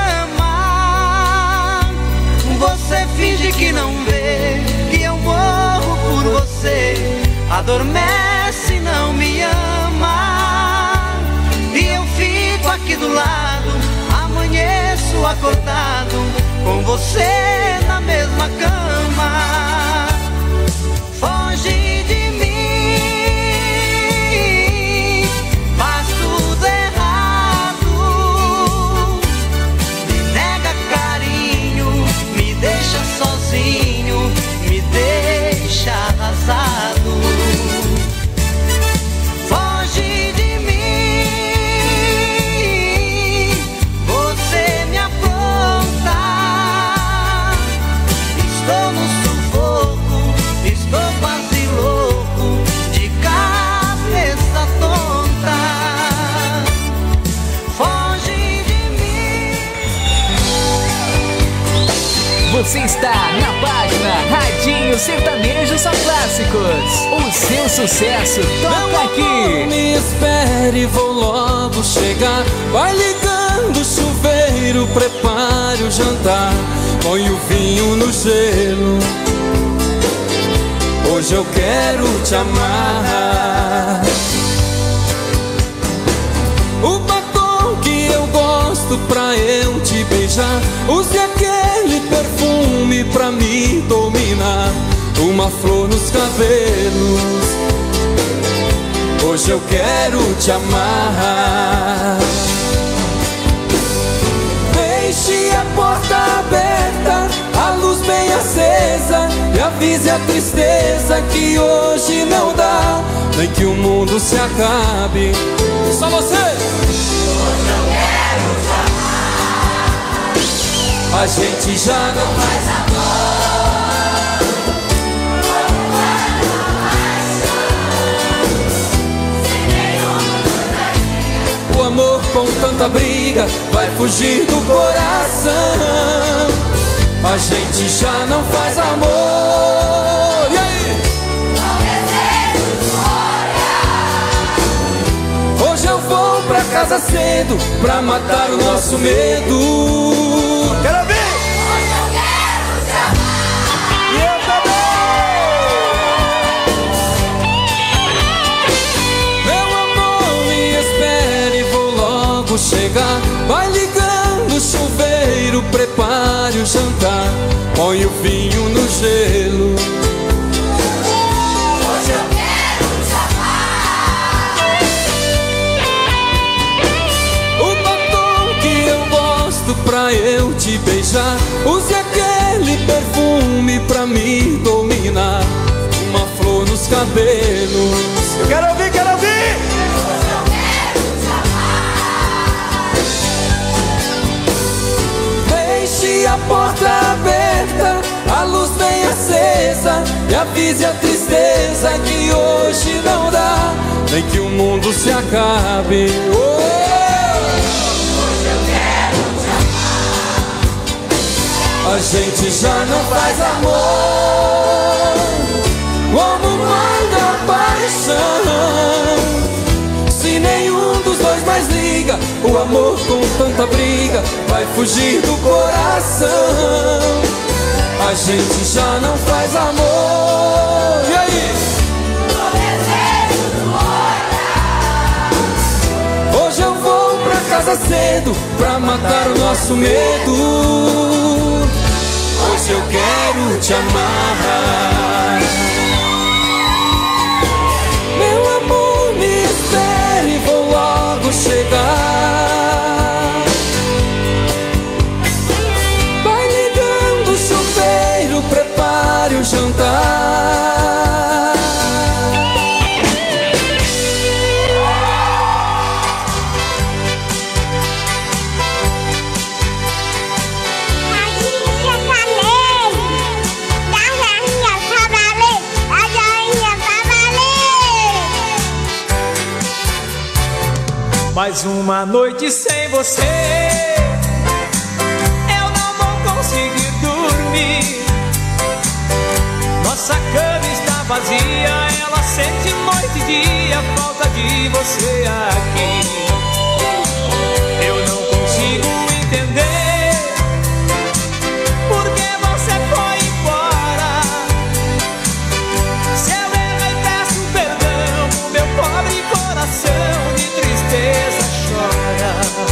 cama. Você finge que não vê que eu morro por você. Adormece, não me ama, e eu fico aqui do lado. Amanheço acordado com você na mesma cama. Foge de mim, faz tudo errado, me nega carinho, me deixa sozinho, me deixa arrasado. Foge de mim, você me apronta. Estou no sufoco, estou quase louco, de cabeça tonta. Foge de mim. Você está na página Radinho Sertanejo Só Clássicos. O seu sucesso toca aqui. Me espere, vou logo chegar. Vai ligando o chuveiro, prepare o jantar. Põe o vinho no gelo. Hoje eu quero te amar. O batom que eu gosto pra eu te beijar. Use aquele perfume pra me dominar. Uma flor nos cabelos. Hoje eu quero te amar. Deixe a porta aberta, a luz bem acesa, e avise a tristeza que hoje não dá, nem que o mundo se acabe. Só você! Hoje eu quero te amar. A gente já não faz amor. O amor com tanta briga vai fugir do coração. A gente já não faz amor. E aí? Hoje eu vou pra casa cedo pra matar o nosso medo. Quero ver! Hoje eu quero te amar. E eu chegar, vai ligando o chuveiro, prepare o jantar, põe o vinho no gelo. Hoje eu quero te amar. O batom que eu gosto pra eu te beijar. Use aquele perfume pra me dominar. Uma flor nos cabelos. Eu quero ouvir, quero ouvir! Deixe a porta aberta, a luz bem acesa, e avise a tristeza que hoje não dá, nem que o mundo se acabe. Oh! Hoje eu quero te amar. A gente já não faz amor. O amor com tanta briga vai fugir do coração. A gente já não faz amor. E aí? Hoje eu vou pra casa cedo pra matar o nosso medo. Hoje eu quero te amar. Meu amor, me espere, vou logo chegar. Vai ligando o chuveiro, prepare o jantar. Mais uma noite sem você, eu não vou conseguir dormir. Nossa cama está vazia, ela sente noite e dia a falta de você aqui. Eu não consigo entender por que você foi embora. Se eu errei, peço perdão, o meu pobre coração de tristeza chora.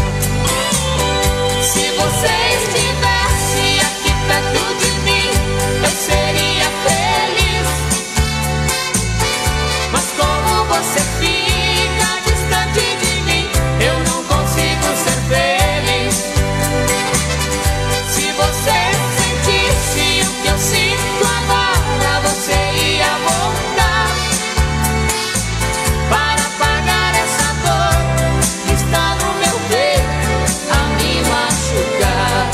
Se você estivesse aqui perto de mim, eu seria feliz. Mas como você fica distante de mim, eu não consigo ser feliz. Se você sentisse o que eu sinto agora, você ia voltar para apagar essa dor que está no meu peito a me machucar.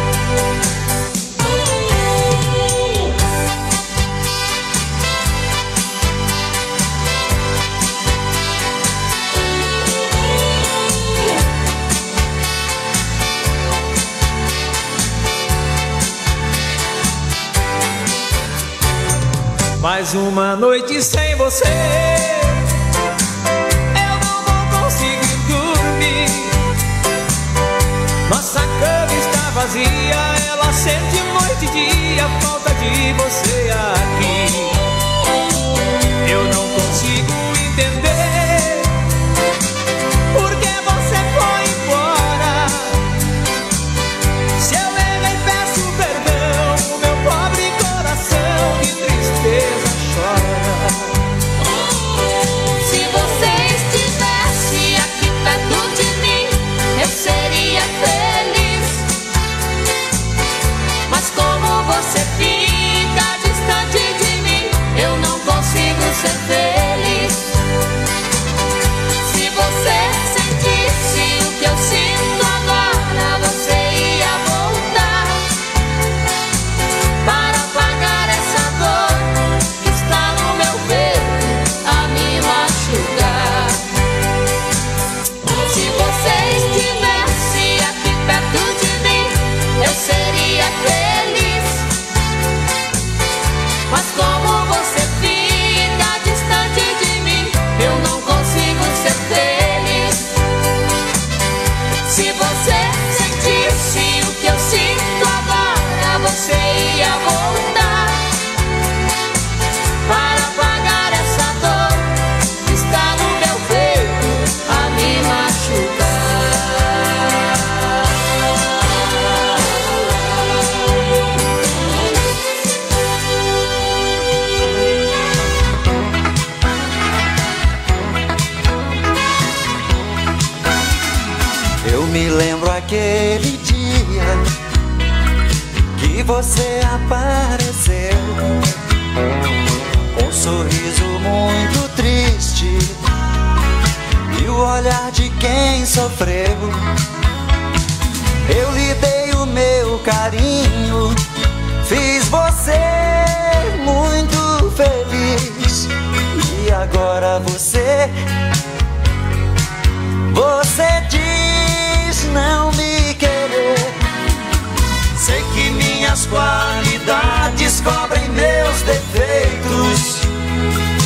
Mais uma noite sem você, eu não vou conseguir dormir. Nossa cama está vazia, ela sente noite e dia a falta de você aqui. Eu não consigo entender por que você foi embora. Se eu errei, peço perdão, o meu pobre coração de tristeza chora. Se você estivesse aqui perto de mim, eu seria feliz. Mas como você fica distante de mim, eu não consigo ser feliz. Se você sentisse o que eu sinto agora, você ia voltar para apagar essa dor que está no meu peito a me machucar. Se você estivesse aqui perto de mim, eu seria feliz. Mas como você fica distante de mim, eu não consigo ser feliz. Se você sentisse o que eu sinto agora, você ia voltar para apagar essa dor que está no meu peito a me Eu me lembro aquele dia que você apareceu, com um sorriso muito triste e o olhar de quem sofreu. Eu lhe dei o meu carinho, fiz você muito feliz. E agora você, você diz não me querer. Sei que minhas qualidades cobrem meus defeitos.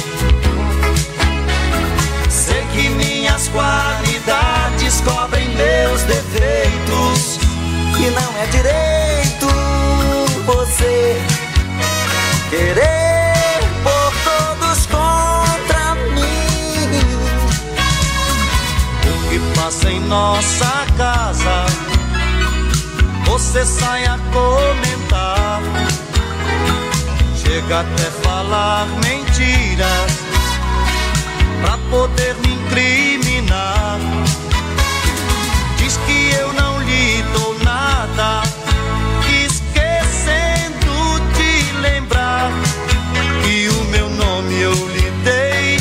Sei que minhas qualidades cobrem meus defeitos. E não é direito você querer por todos contra mim. O que passa em nossa casa, você sai a comentar, chega até falar mentiras pra poder me incriminar. Diz que eu não lhe dou nada, esquecendo de lembrar que o meu nome eu lhe dei,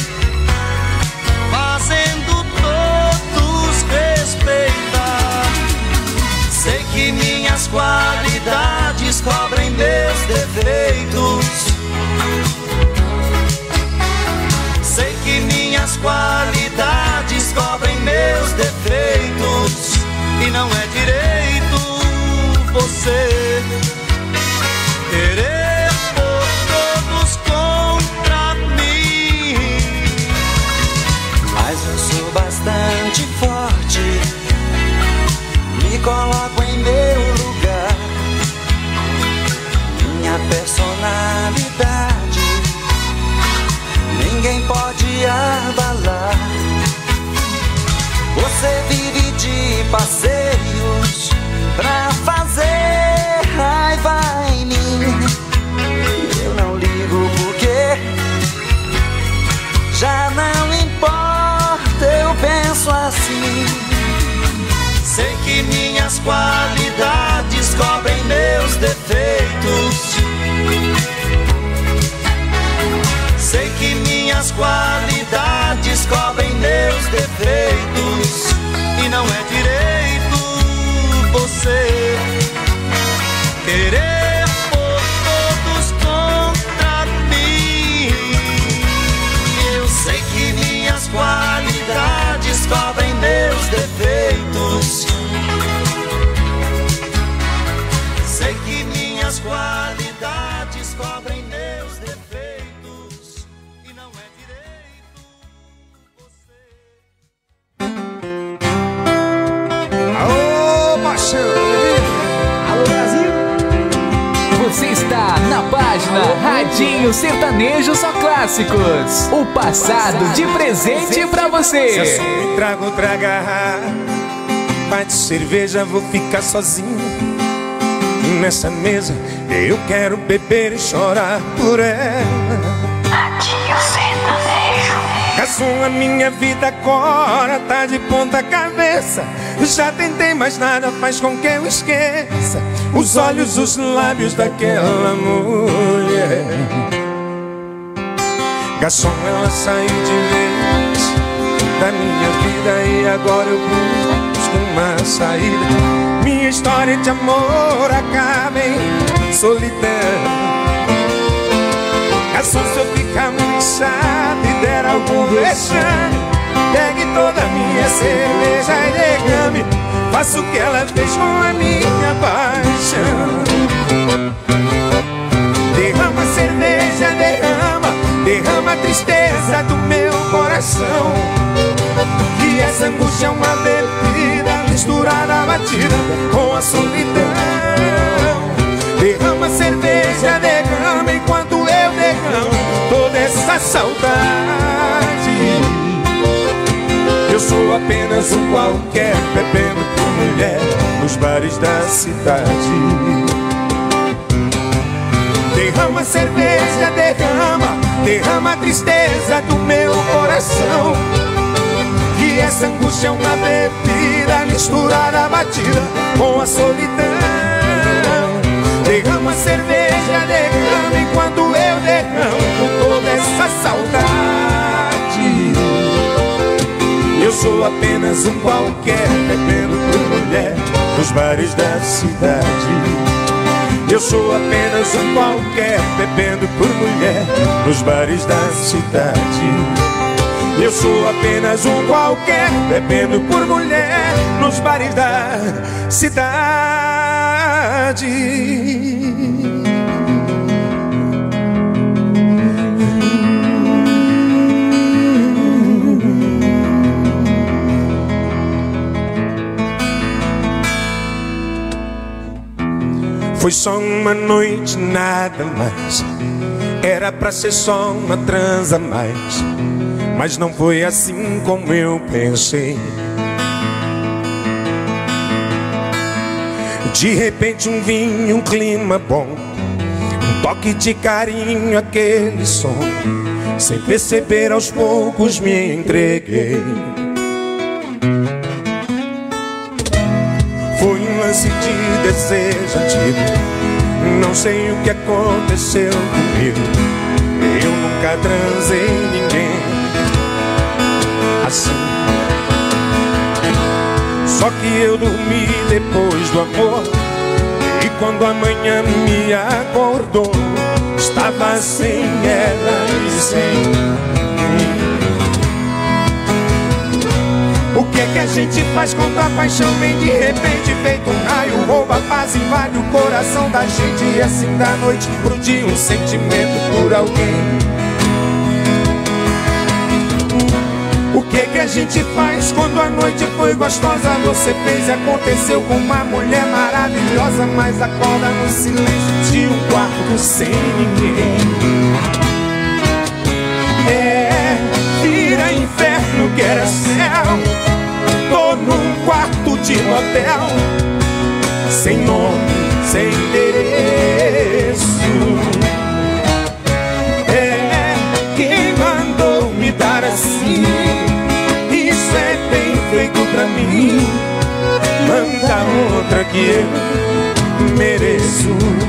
fazendo todos respeitar. Sei que minhas qualidades cobrem meus defeitos. Sei que minhas qualidades cobrem meus defeitos. E não é direito você querer por todos contra mim. Mas eu sou bastante forte, me coloco em meu lugar. Minha personalidade ninguém pode abalar. Você vive de passeios pra fazer raiva em mim. Eu não ligo porque já não importa, eu penso assim. Sei que minhas qualidades cobrem meus defeitos. Sei que minhas qualidades cobrem meus defeitos. E não é direito você querer por todos contra mim. Eu sei que minhas qualidades cobrem meus defeitos. Sei que minhas qualidades cobrem meus defeitos. E não é direito você. Alô, paixão! Alô, Brasil! Você está na página Radinho Sertanejo Só Clássicos. O passado de presente pra você. Se eu me trago outra garrafa de cerveja, vou ficar sozinho nessa mesa. Eu quero beber e chorar por ela. Radinho Sertanejo. Garçom, a minha vida agora tá de ponta cabeça. Já tentei, mas nada faz com que eu esqueça os olhos, os lábios daquela mulher. Garçom, ela saiu de vez da minha vida e agora eu busco uma saída. Minha história de amor acaba em solidão. Garçom, se eu ficar muito chato e der algum vexame, pegue toda a minha cerveja e derrame. Faça o que ela fez com a minha paixão. Derrama a cerveja, derrama, derrama a tristeza do meu coração. E essa angústia é uma bebida misturada, batida com a solidão. Derrama a cerveja, derrama enquanto eu derramo toda essa saudade. Eu sou apenas um qualquer bebendo por mulher nos bares da cidade. Derrama a cerveja, derrama, derrama a tristeza do meu coração. E essa angústia é uma bebida misturada, batida com a solidão. Derrama a cerveja, derrama enquanto eu derramo toda essa saudade. Eu sou apenas um qualquer bebendo por mulher nos bares da cidade. Eu sou apenas um qualquer bebendo por mulher nos bares da cidade. Eu sou apenas um qualquer bebendo por mulher nos bares da cidade. Foi só uma noite, nada mais. Era pra ser só uma transa mais, mas não foi assim como eu pensei. De repente um vinho, um clima bom, um toque de carinho, aquele som. Sem perceber, aos poucos me entreguei. Foi um lance de desejo antigo. Não sei o que aconteceu comigo. Eu nunca transei ninguém assim. Só que eu dormi depois do amor, e quando a manhã me acordou, estava sem ela e sem mim. O que é que a gente faz quando a paixão vem de repente, feito um raio, rouba a paz, invade o coração da gente, e assim da noite pro dia um sentimento por alguém. O que é que a gente faz quando a noite foi gostosa? Você fez e aconteceu com uma mulher maravilhosa, mas acorda no silêncio de um quarto sem ninguém. É, vira inferno que era céu. Tô num quarto de motel, sem nome, sem endereço. É, quem mandou me dar assim? Isso é bem feito pra mim. Manda outra que eu mereço.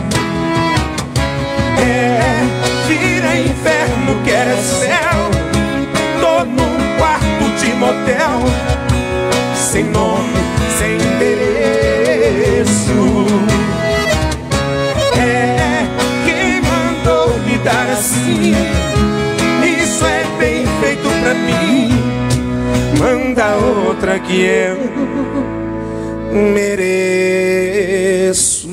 É, vira inferno que era céu. Tô num quarto de motel, sem nome, sem endereço. É, quem mandou me dar assim? Isso é bem feito pra mim. Manda outra que eu mereço.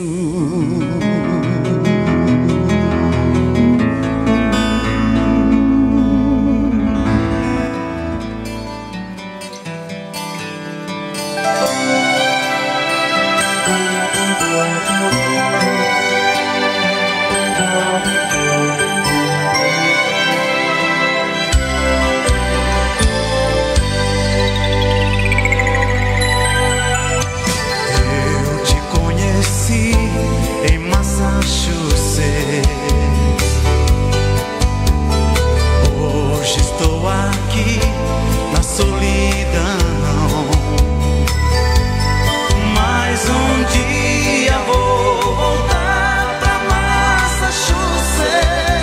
Um dia vou voltar pra Massachusetts.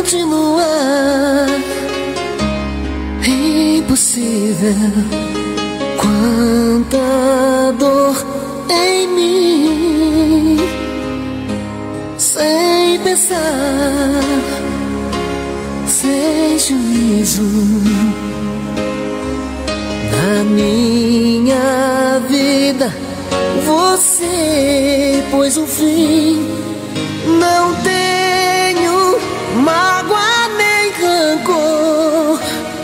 continuar. Impossível. Quanta dor em mim, sem pensar, sem juízo. Na minha vida você pôs um fim. Não tenho mágoa nem rancor.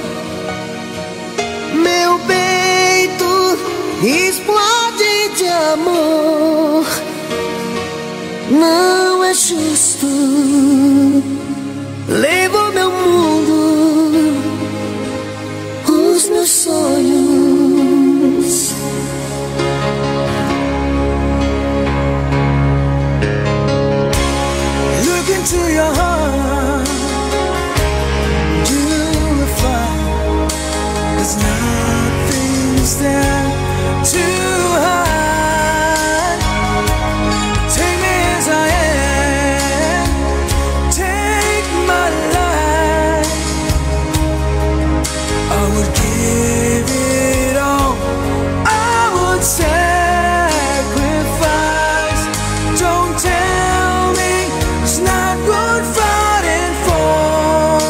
Meu peito explode de amor. Não é justo. Levo meu mundo, os meus sonhos. Look into your heart. Do you find there's nothing's there to hide? Take me as I am. Take my life. I would give it all. I would sacrifice. Don't tell me it's not good fighting for.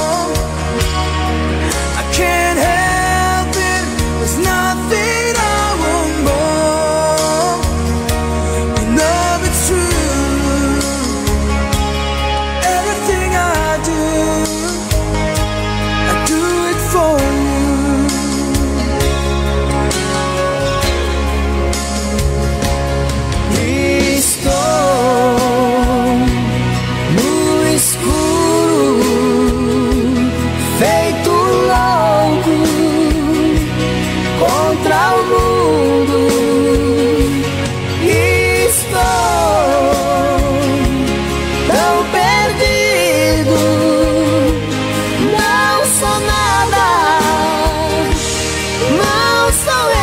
I can't help it. There's nothing I won't more. You know it's true. Everything I do, I do it for you. Estou no escuro, feito louco contra o mundo. Estou tão perdido. Não sou nada, não sou eu.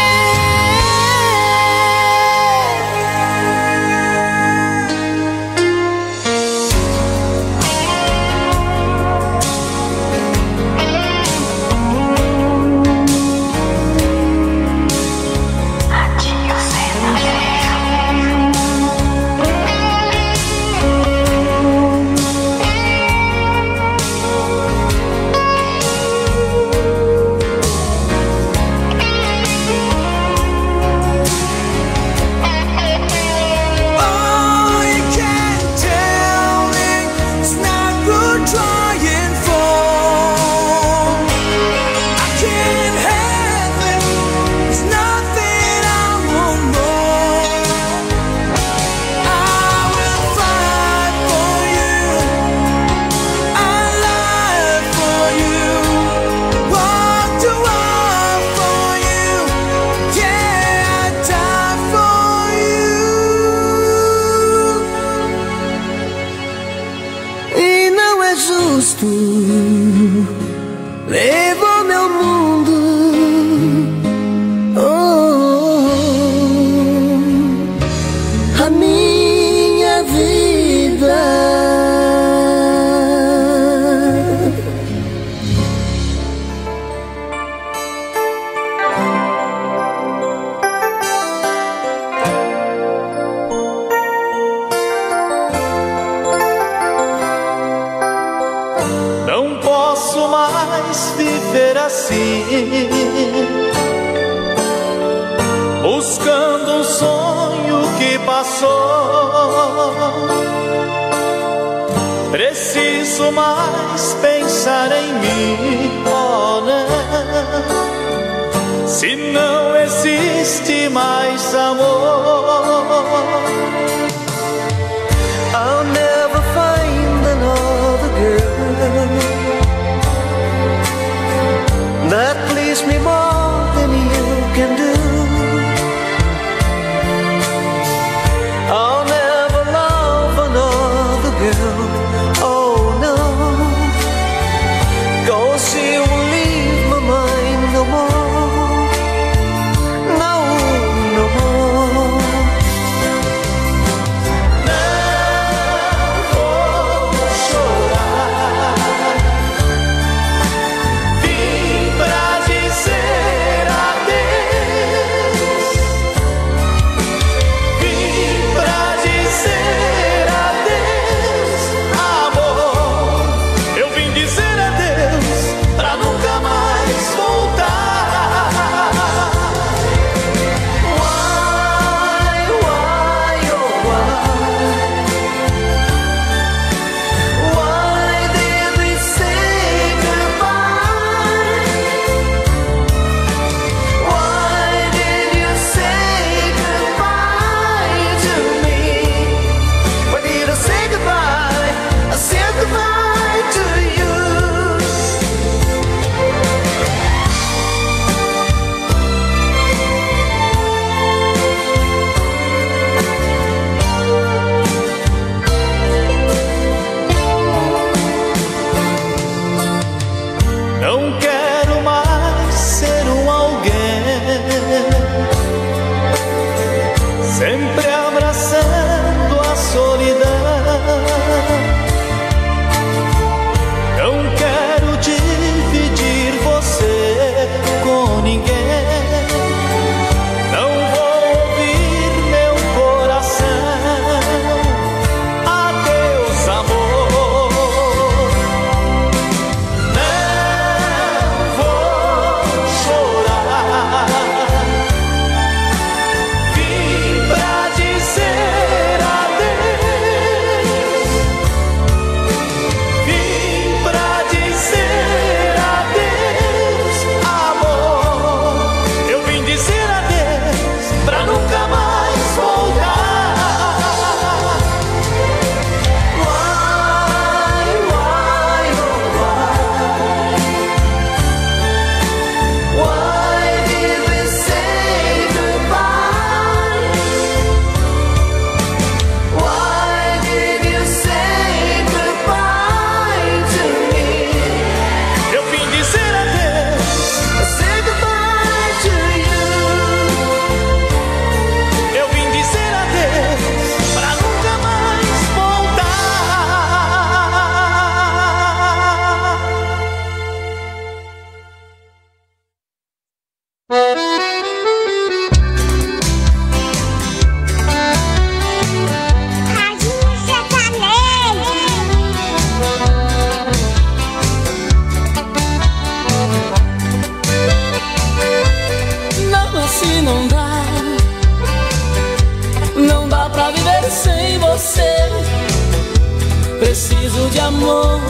Oh, you can't tell me it's not good trying for. I can't have it. There's nothing I want more. I will fight for you. I lie for you. Walk to war for you. Yeah, I die for you. E não é justo. Levo meu mundo, oh, a minha vida. Não posso mais viver assim, buscando um sonho que passou. Preciso mais pensar em mim, oh não, se não existe mais amor. I'll never find another girl that please me more than you can do. I'll never love another girl, oh no, 'cause she won't leave my mind no more, no, no more. você. Preciso de amor.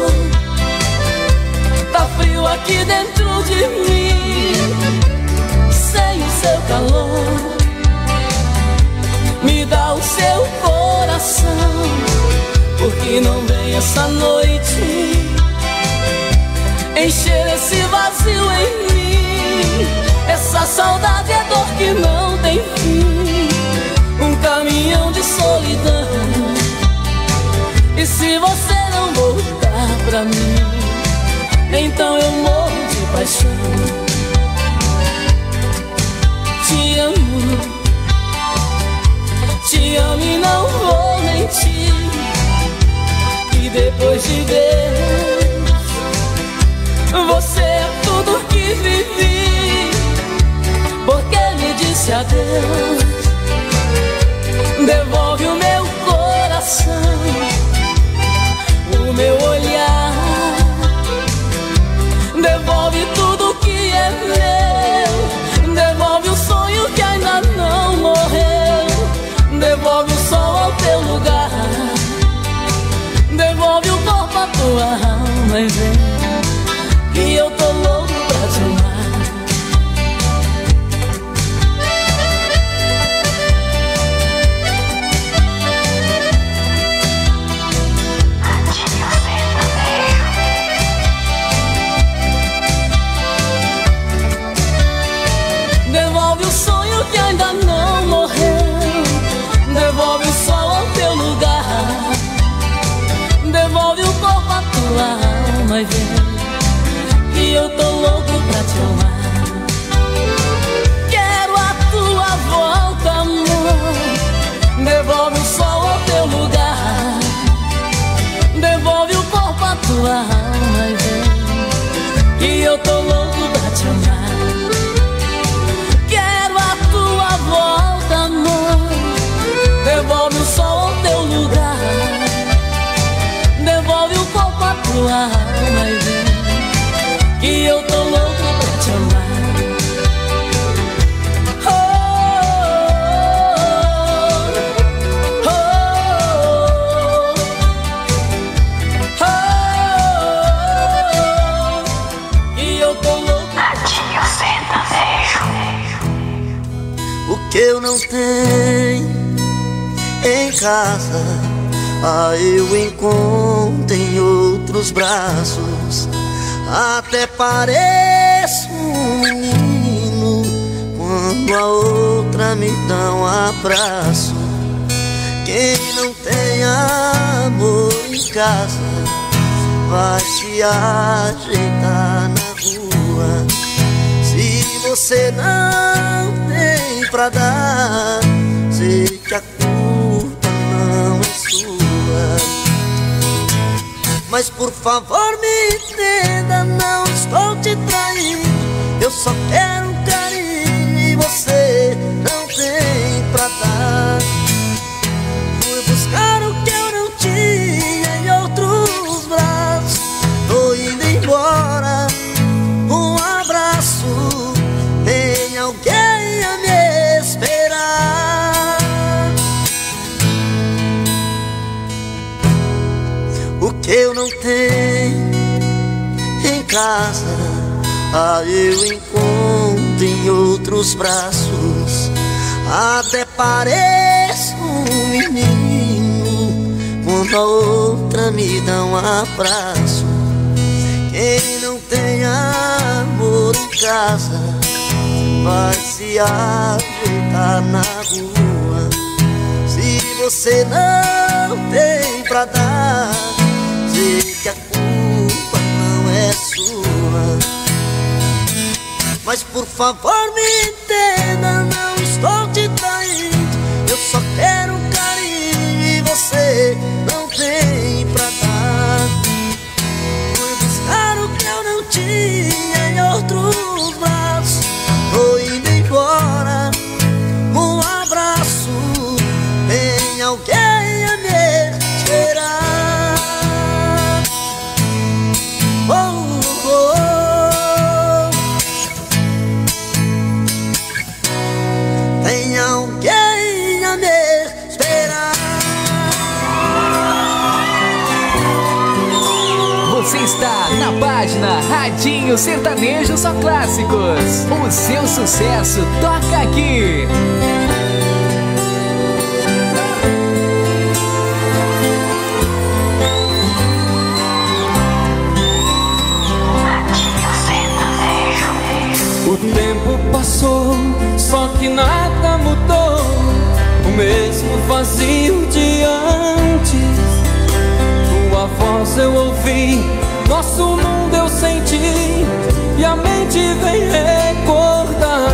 Tá frio aqui dentro de mim, sem o seu calor. Me dá o seu coração, porque não vem essa noite encher esse vazio em mim. Essa saudade é dor que não tem fim, um caminhão de solidão. E se você não voltar pra mim, então eu morro de paixão. Te amo, te amo e não vou mentir. E depois de Deus, você é tudo que vivi. Porque me disse adeus, devolve o meu coração, o meu olhar, devolve tudo que é meu, devolve o sonho que ainda não morreu, devolve o sol ao teu lugar, devolve o corpo à tua alma e vem, que eu tô louco pra te amar. Devolve o sonho que ainda não morreu, devolve o sol ao teu lugar, devolve o corpo à tua alma e vem, que eu tô louco pra te amar. Quero a tua volta, amor, devolve o sol ao teu lugar, devolve o corpo à tua alma e vem, que eu tô louco pra te amar. Volta, amor, devolve o sol ao teu lugar, devolve o corpo à tua alma e vem, que eu tô louco pra te amar. Oh, oh, oh, oh, oh, e eu tô louco. Radinho Sertanejo. O que eu não tenho em casa, ah, eu encontro em outros braços. Até pareço um menino quando a outra me dá um abraço. Quem não tem amor em casa vai se ajeitar na rua. Se você não tem pra dar, sei que a culpa não é sua. Mas por favor me entenda, não estou te traindo, eu só quero um carinho e você não tem pra dar. Fui buscar o que eu não tinha em outros braços, tô indo embora. Um abraço, tem alguém a me esperar. O que eu não tenho em casa, ah, eu encontro em outros braços. Até pareço um menino quando a outra me dá um abraço. Quem não tem amor em casa vai se ajeitar na rua. Se você não tem pra dar, sei que a culpa não é sua. Mas por favor me entenda, não estou te traindo, eu só quero um carinho e você não tem pra dar. Fui buscar o que eu não tinha em outros braços, tô indo embora. Um abraço, tem alguém a me esperar. Oh, oh, oh. Tem alguém a me esperar. Radinho Sertanejo Só Clássicos. O seu sucesso toca aqui. O tempo passou, só que nada mudou. O mesmo vazio de antes. Tua voz eu ouvi, nosso mundo eu senti, e a mente vem recordar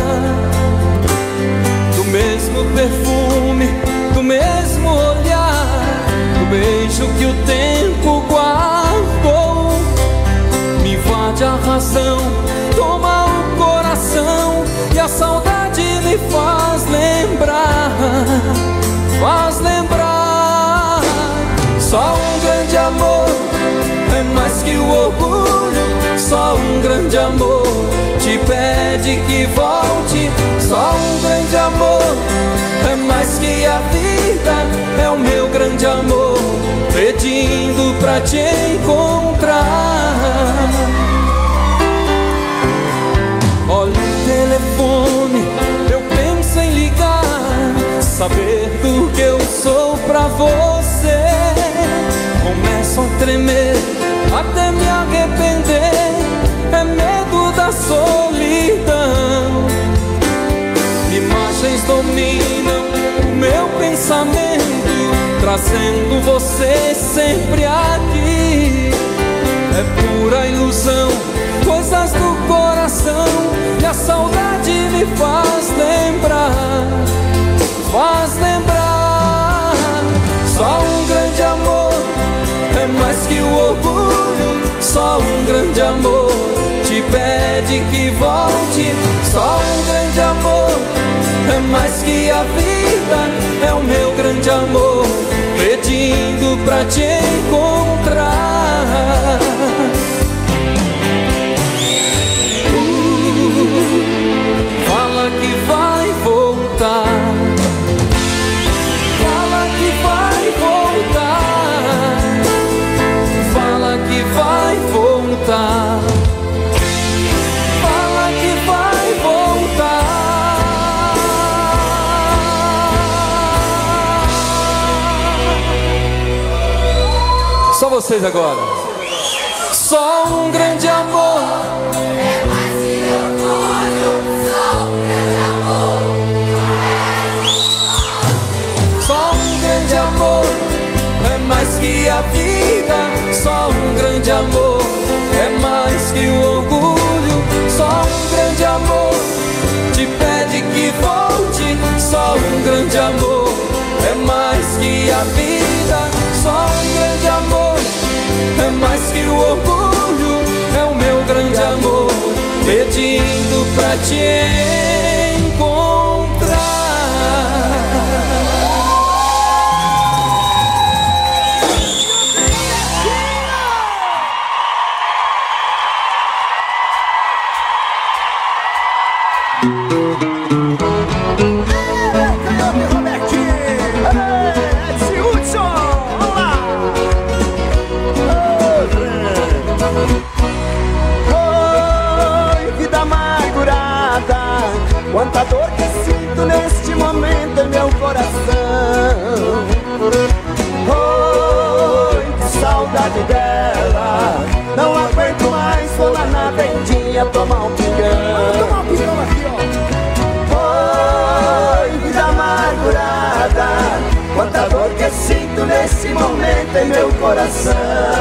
do mesmo perfume, do mesmo olhar, do beijo que o tempo guardou. Me invade a razão, toma o coração, e a saudade me faz lembrar, faz lembrar. Só um grande amor é mais que o orgulho, só um grande amor te pede que volte. Só um grande amor é mais que a vida, é o meu grande amor pedindo pra te encontrar. Olha o telefone, eu penso em ligar, saber do que eu sou pra você. Começo a tremer, até me arrepender, é medo da solidão. Imagens dominam o meu pensamento, trazendo você sempre aqui. É pura ilusão, coisas do coração, e a saudade me faz lembrar, faz lembrar. Só um grande amor é mais que o orgulho, só um grande amor te pede que volte. Só um grande amor é mais que a vida, é o meu grande amor pedindo pra te encontrar. Fala que vai voltar, fala que vai voltar, fala que vai voltar, fala que vai voltar. Só vocês agora. Só um grande amor é mais que orgulho, só um grande amor. Só um grande amor é mais que a vida, só um grande amor é mais que o orgulho. Só um grande amor te pede que volte, só um grande amor é mais que a vida. Só um grande amor é mais que o orgulho, é o meu grande amor pedindo pra te encontrar. Quanta dor que sinto neste momento em meu coração. Oi, que saudade dela, não aguento mais, vou lá na vendinha tomar um pingão. Oi, vida amargurada, quanta dor que sinto neste momento em meu coração.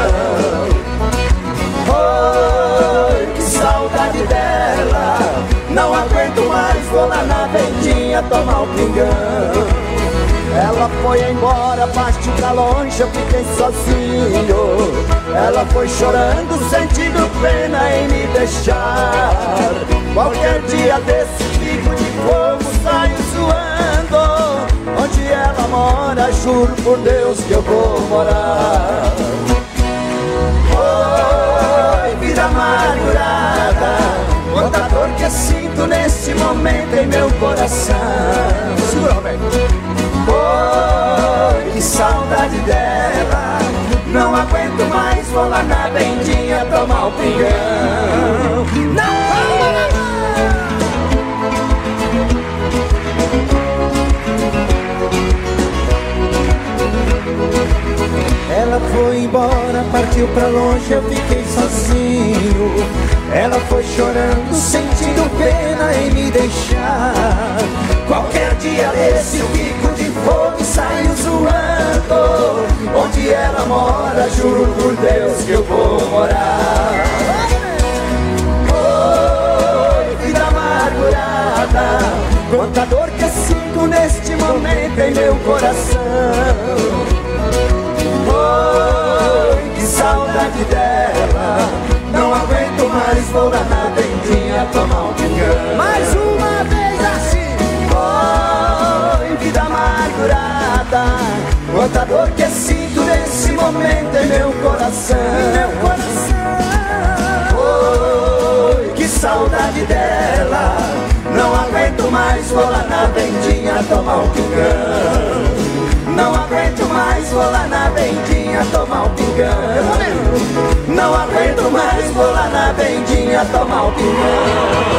Oi, que saudade dela, não aguento mais, vou lá na vendinha tomar um pingão. Ela foi embora, partiu pra longe, eu fiquei sozinho. Ela foi chorando, sentindo pena em me deixar. Qualquer dia desse fico de fogo, saio suando. Onde ela mora, juro por Deus que eu vou morar. Oi, vida amargurada, quanta dor que sinto nesse momento em meu coração. Segura, Roberto. Oi, que saudade dela, não aguento mais, vou lá na vendinha tomar um pingão. Na palma da mão. Ela foi embora, partiu pra longe, eu fiquei sozinho. Ela foi chorando, sentindo pena em me deixar. Qualquer dia desse eu fico de fogo e saio zoando. Onde ela mora, juro por Deus que eu vou morar. Oi, vida amargurada, quanta dor que eu sinto neste momento em meu coração. Oi, que saudade dela, não aguento mais, vou lá na vendinha tomar um pingão. Mais uma vez assim. Oi, vida amargurada, quanta dor que eu sinto nesse momento em meu coração. Meu coração. Oi, que saudade dela, não aguento mais, vou lá na vendinha tomar um pingão. Não aguento mais, vou lá na vendinha tomar um pingão. Não aguento mais, vou lá na vendinha tomar um pingão.